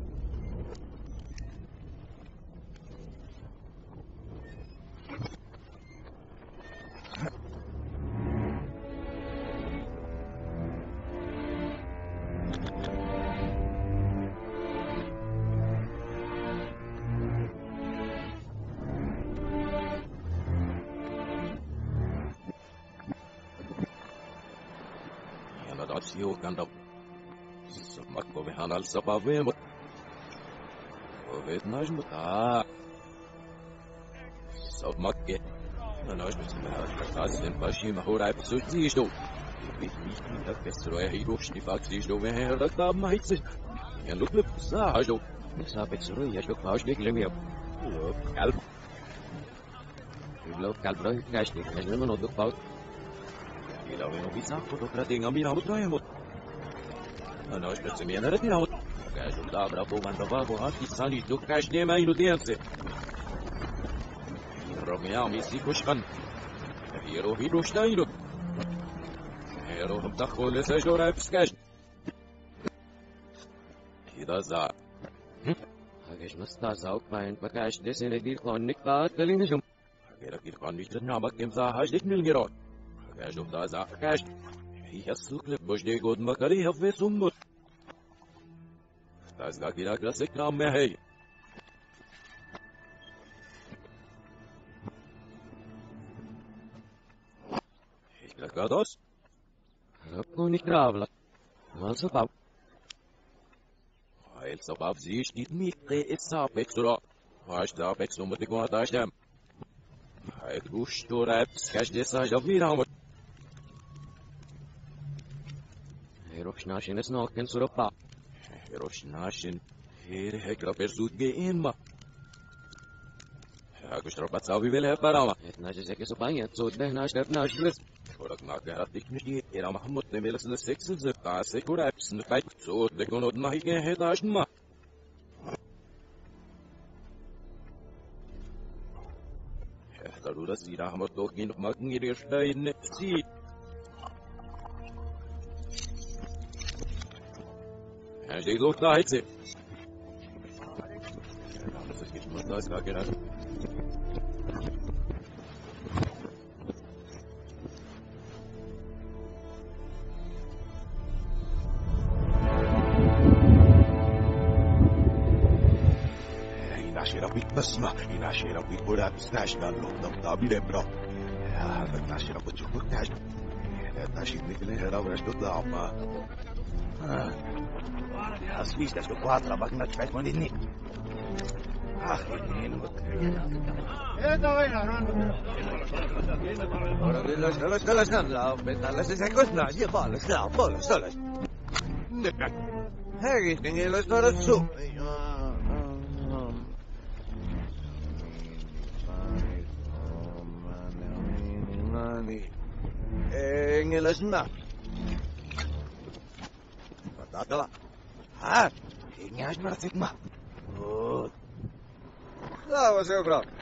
Hiukan Makko vähän alsapa veemot. Ovet najmuta. Sop makke. Najmut tasin bashim horaip suzisto. Ich kessro hidushni faksisto veherda maitsi. Ja luklep saajo. Saapetsro ja jok mauslik lemia. Kalb. Iblo kalbro kashni. Najmen oduk paut. Ila veno bisa fotokratinga mina mutraemot. Ano është me në rëtina hot. Ka shumë dabra po van roba hati sali do kash ne ma inu djemse. Romea mi si kushkan. Hero hidu shtajnu. Hero hëm të khole se shora e pskash. Kida za. Hagesh mësta za u këpajnë për kash desin e dirkon në këta të linë shumë. Hagera kirkon një të nama kem za hashdik në lëngiron. Hagesh nuk da za kash. هي السوق بوجدي قد ما كريها في سمت تازغا كيرا كلاسيك نام هي Gatos? Rapuni kravla. Mal sabab. El sabab zish dit mikre isapek sura. Hash da pek sumut ikwa tashdam. Hay gush to raps kash desa javiram. Herosh nashin es noken surapa. Herosh nashin her hekra persut ge inma. Hagush ropat savi vele parama. Etna jese ke supanya tsod behnash nash gres. Orak na karatik nishdi era Mahmud nemeles de sexel ze tase kuraps nfait tsod de gonod nahi ge hedash ma. Darura si rahmat dokin magni rishtayn nefsi. Hij loopt daar iets in. Dat is iets wat dat gaat gedaan. Inashira bit basma, inashira bit borat stash gallo, da bilebra. هذا الناشرة بتشوفك تاج. هذا الناشر مثل هذا ولا شو ضعفه. As vistas do quadro abagna de faz mandini. Ah, menino. Ora lá, betalas se costa, já balas, lá, balas, balas. Hey, tem elas para su. En elas na. Patata. Ah, ingas maratik ma. Oh. Lá, você é bravo.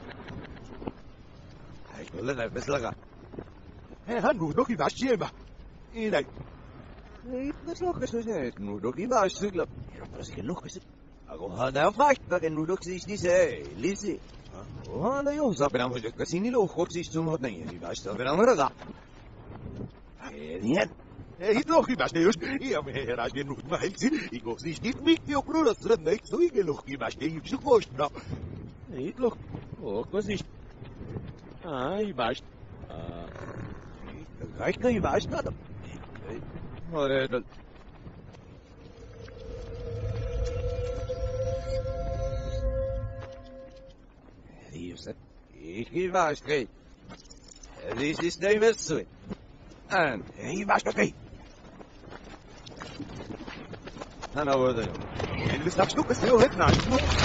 Ai, olha lá, bes laga. هنودو كي باش يبا إلي بس لو كسر جاي نودو كي باش سيقلب بس كلو كسر أقول هذا فاش بقى نودو كسيش دي سي ليسي وهذا يوم صابر عم وجهك كسيني لو خوكسيش تسمع تنين اللي باش صابر عم رضع هي يدلو كي باش نيوش يا مهي راجل نود ما هيلسي يقوسيش دي ميك يقولوا لسرد نيك سوي يلو كي باش نيوش كوشنا يدلو أو كسيش أي باش Kijk naar je baas, madam. Maar dat... Hier is het. Ik geef baas, kijk. Dit is de wedstrijd. En... Hier baas, kijk. En nou wordt het. En we straks nog eens heel het naar.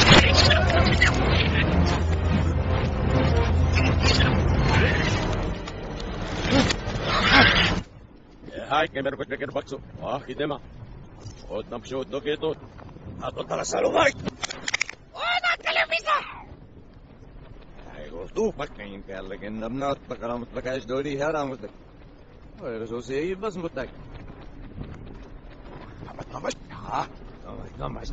هاي كاميرا كنت بكر بكسو خدمة قدام شو دوكيتو هتطلع السالو هاي ¡Hola, televisa! Tú pakkain källäkin namnaat pakalamat pakais dori haramutak. Oi, so se ei vasmutak. Namas.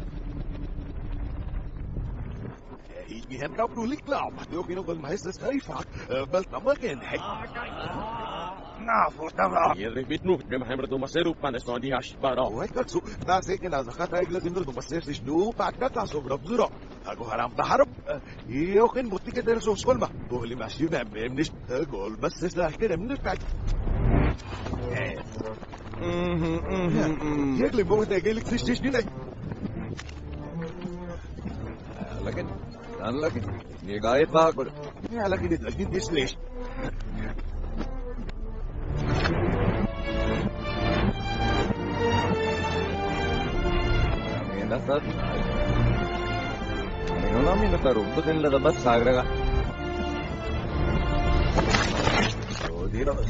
Hii hem nou bedoel ik klaar, maar ook in op een meesters gevaar. Wel dan maar geen hek. Nou, voor dan wel. Je weet nog, we hebben het maar zeer van de stad die asbara. Hoe ik dat zo? Daar zeker na zakat eigenlijk in de meesters is nu pak dat als over op zero. Aku haram baharap. Iyo kan buti ka dari so school ma. Boleh masih na memnis gol bas seslah ke memnis pak. Je glimboog dat eigenlijk is niet. Lekker. Dan lekker. Je gaat het maken. Ja, lekker dit lagi is lees. Dat. Ik wil niet dat erop dat in de bas zagen. Zo die dat.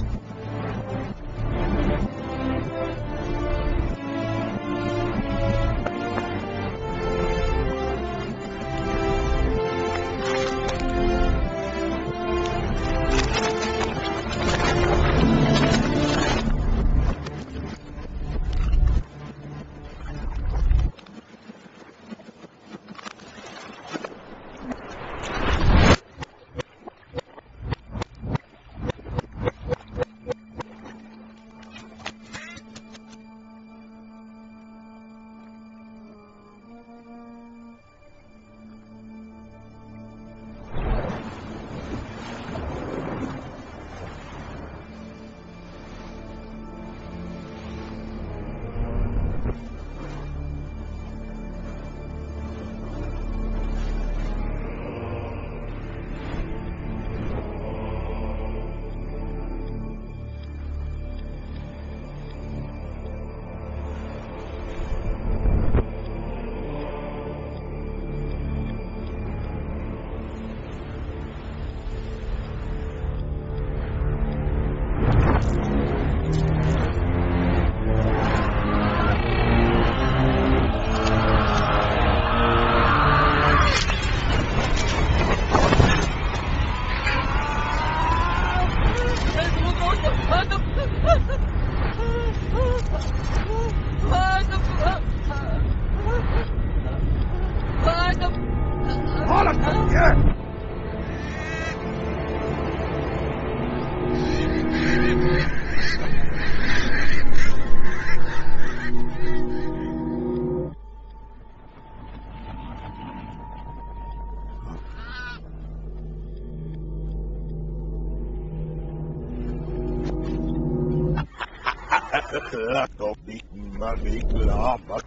Topik manik lamat.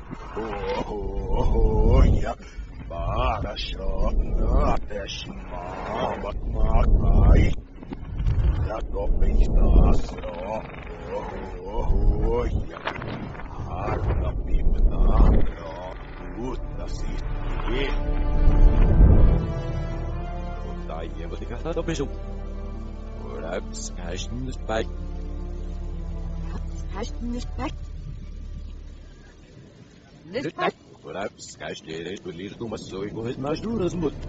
Oh ya. Barasho natesh mamat matai. Ya topik nasro. Oh ya. Harta pimna. Utasi. Dai, wat ik had dat op bezoek. Vooruit, schijst niet bij. Hast nicht weg. Nicht weg. Vooruit, schijst je reed, we leren doen, maar zo ik wil het maar doen, als moet.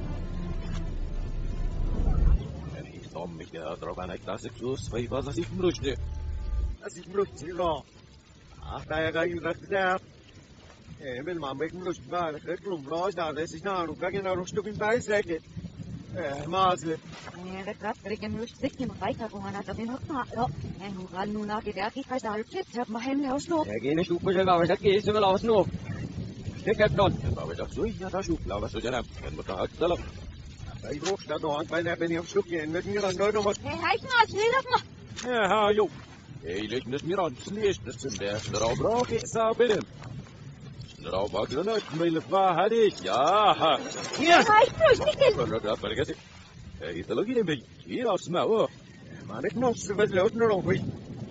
En ik stond me erop aan, ik dacht ik zo twee was als ik moest. Als ik moest, ja. Ach, daar ga je recht daar. Ben maar met moest waar, ik klom roos daar, dat is nou, ik ga nou een stukje bij zeggen. Maasle. Nee, dat gaat er geen lust zich in weiter gaan dat in het maar. En hoe gaan nu naar de werk gaat daar het heb maar hem nou stop. Ja, geen stoep je gaan, dat is wel als nog. Ik heb dan. Maar we dat zo, ja, dat is ook, laat we zo zeggen. En we gaan uitstellen. Hij vroeg dat nog, bijna ben je op zoekje en met meer dan nooit nog wat. Hij maar, nee dat maar. Ja, joh. Hij ligt dus meer aan, sneeuwt, dat is een berg, er al braak is, zou binnen. Nou, wat dan ook, mijn vader is, ja. Ja, hij is niet in. Maar dat vergeet ik. Hij is er ook een beetje, hier als maar hoor. Maar ik nog zo wat lood nog weer.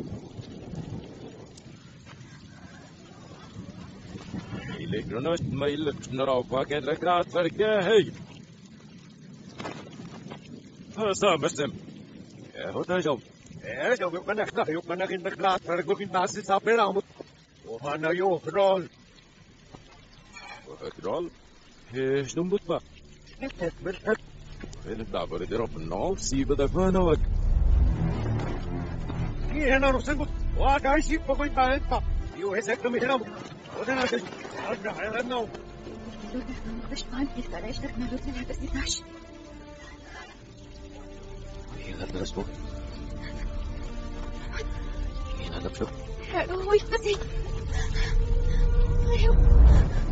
Hij ligt er nooit, mijn lips erop, wat ik er graag vergeet. Zo, best hem. Ja, goed, hij zo. Ja, zo, ik ben echt in de graad, waar ik ook in basis zou willen. Of aan nou joh, rol. Rol? Snoem moet maar. Het. Bene da vedere op nou si bada fana wak. هنا رسنجت وعايشين بقول بقى يو هسه كم هنا ودنا ارجع هنا باش ما عندي بلاش لك نلوت لها بس 12 هذا اسمه هذا بشوف هو يفتي